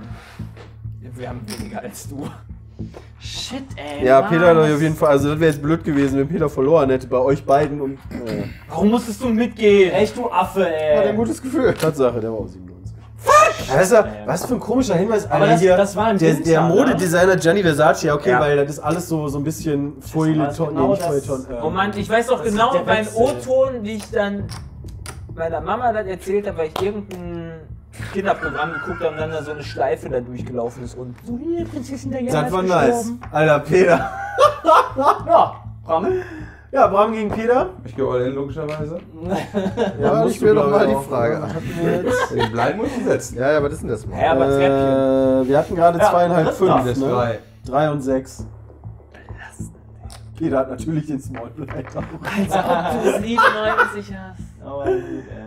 wir haben weniger als du. Shit, ey. Ja, Mann. Peter hat auf jeden Fall, also das wäre jetzt blöd gewesen, wenn Peter verloren hätte bei euch beiden und Warum musstest du mitgehen? Echt, du Affe, Hat ein ey. gutes Gefühl. Tatsache, der war auch 97. Fuck! Weißt du, was für ein komischer Hinweis. Aber Alter, das war im der Winter, Modedesigner Gianni Versace, ja okay, Ja. weil das ist alles so ein bisschen Feuilleton, genau nicht das- Feuilleton. Oh Mann, ich weiß doch Das ist genau der beim Wechsel. O-Ton, wie ich dann meiner Mama das erzählt habe, weil ich irgendein Kinderprogramm geguckt habe und dann da so eine Schleife da durchgelaufen ist und so hier, Prinzessin Diana Das war ist nice. gestorben. Alter, Peter. Ja, Bram. Ja, Bram gegen Peter. Ich gehe all in, logischerweise. Ja, musst ich du, will doch glaub mal ich, die auch. Frage. Den Blind muss ich setzen. Ja, was ist denn das mal? Ja, aber Treppchen. Wir hatten gerade Ja, 2,5, das 5, Das ist ne? 3. 3 und 6. Peter hat natürlich den Small Blind auch. Als ob du 97 hast. Aber gut,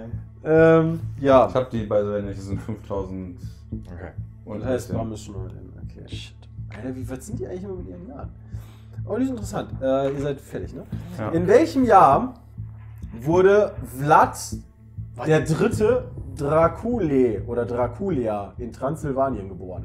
ey. Ja. Ich hab die bei so nicht, das sind 5000. Okay. Und Das heißt, Bram ist schon heute in. Okay. Shit. Alter, wie weit sind die eigentlich immer mit ihren Jahren? Oh, die ist interessant. Ihr seid fertig, ne? Ja. In welchem Jahr wurde Vlad der dritte Dracule oder Draculia in Transsilvanien geboren?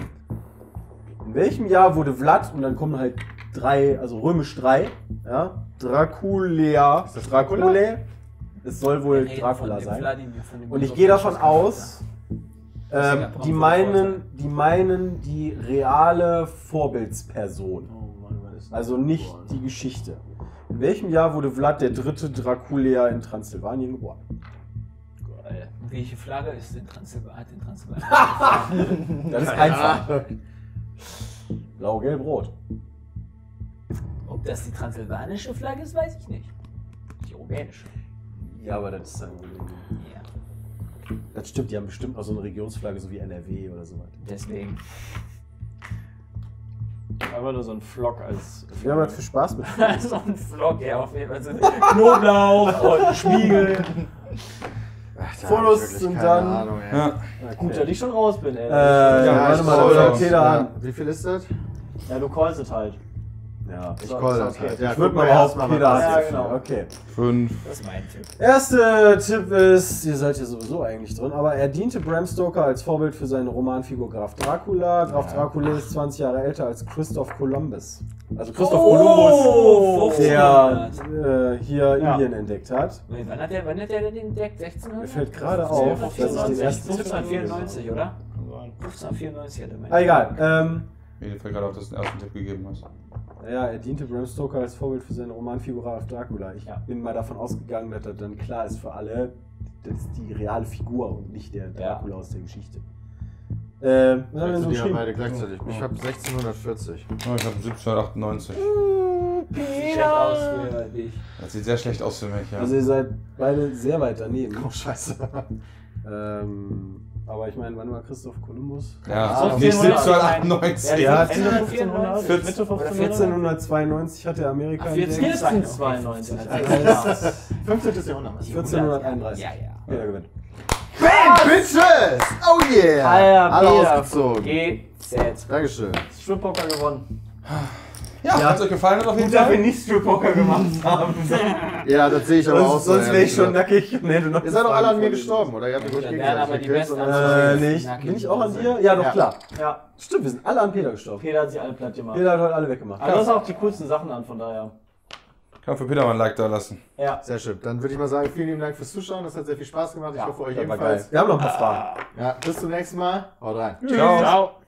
In welchem Jahr wurde Vlad, und dann kommen halt 3, also römisch 3, ja? Draculia. Ist das Dracule? Es soll wohl Wir reden Dracula von dem sein. Wladimir, von dem Und ich gehe davon aus, Deswegen die meinen die reale Vorbildsperson. Oh Mann, was ist das? Also nicht die Geschichte. In welchem Jahr wurde Vlad der dritte Draculia in Transsilvanien geboren? Geil. Welche Flagge ist in Transsilvanien? Das ist einfach. Blau, gelb, rot. Ob das die transsilvanische Flagge ist, weiß ich nicht. Die rumänische. Ja, aber das ist dann. Ja, Das stimmt, die haben bestimmt auch so eine Regionsflagge, so wie NRW oder so weiter. deswegen. Einfach nur so ein Flock als. Wir haben halt viel Spaß mit. So ein Vlog, ja, auf jeden Fall. So Knoblauch und Spiegel. Ach, da Fotos hab ich wirklich sind keine dann- Ahnung, ey. Ja. Gut, dass ich schon raus bin, ey. Ja, warte ich mal, brauch da noch. Peter an. Wie viel ist das? Ja, du callst es halt. Ja. Ich call das okay. halt. Ja, Ich würde guck mal behaupten, erst Peter was hat Ja, ja, genau. Okay. 5. Das ist mein Tipp. Erster Tipp ist, ihr seid ja sowieso eigentlich drin, aber er diente Bram Stoker als Vorbild für seine Romanfigur Graf Dracula. Graf Dracula ist 20 Jahre älter als Christoph Columbus. Also Christoph Kolumbus, der hier Indien entdeckt hat. Wann hat der denn entdeckt? 1600? Mir fällt gerade auf, dass ich den ersten Tipp 1594, oder? 1594 hat er mein. Egal. Mir fällt gerade auf, dass du den ersten Tipp gegeben hast. Ja, er diente Bram Stoker als Vorbild für seine Romanfigur Graf Dracula. Ich bin mal davon ausgegangen, dass das dann klar ist für alle, das ist die reale Figur und nicht der Dracula aus der Geschichte. Was haben wir denn so Die haben geschrieben? beide gleichzeitig. Ich habe 1640. Oh, ich habe 1798. Sieht schlecht aus für dich. Das sieht sehr schlecht aus für mich, ja. Also ihr seid beide sehr weit daneben. Oh, scheiße. Aber ich meine, wann war Christoph Kolumbus? Ja, So nicht 1798. 1798. Ja, Ende 1500? Mitte 1500? 1492 hat er Amerika entdeckt. 1492. 15. Jahrhundert. 1431. Ja. Peter gewinnt. Bam, Bitches! Oh yeah! Alter, Alle Peter. ausgezogen. GZ. Dankeschön. Strip-Poker gewonnen. Ja, hat es euch gefallen auf jeden Gut, dass wir Fall? nicht Strip-Poker gemacht haben. Ja, das sehe ich aber auch so. Sonst wäre ich schon ehrlich nackig. Nee, du noch gesagt. Ihr seid doch alle an mir gestorben, oder? Ihr habt mich Dann gegenseitig wären aber die gekillt, besten sondern- Nee, bin ich auch an dir? Ja, doch, Ja. klar. Ja, Stimmt, wir sind alle an Peter gestorben. Peter hat sich alle platt gemacht. Peter hat heute alle weggemacht. Aber du hast auch die coolsten Sachen an, von daher. Kann für Peter mal ein Like da lassen. Ja. Sehr schön. Dann würde ich mal sagen, vielen lieben Dank fürs Zuschauen. Das hat sehr viel Spaß gemacht. Ich hoffe, euch Das war geil. ebenfalls. Wir haben noch ein paar Fragen. Ja, bis zum nächsten Mal. Haut rein. Ciao. Ciao.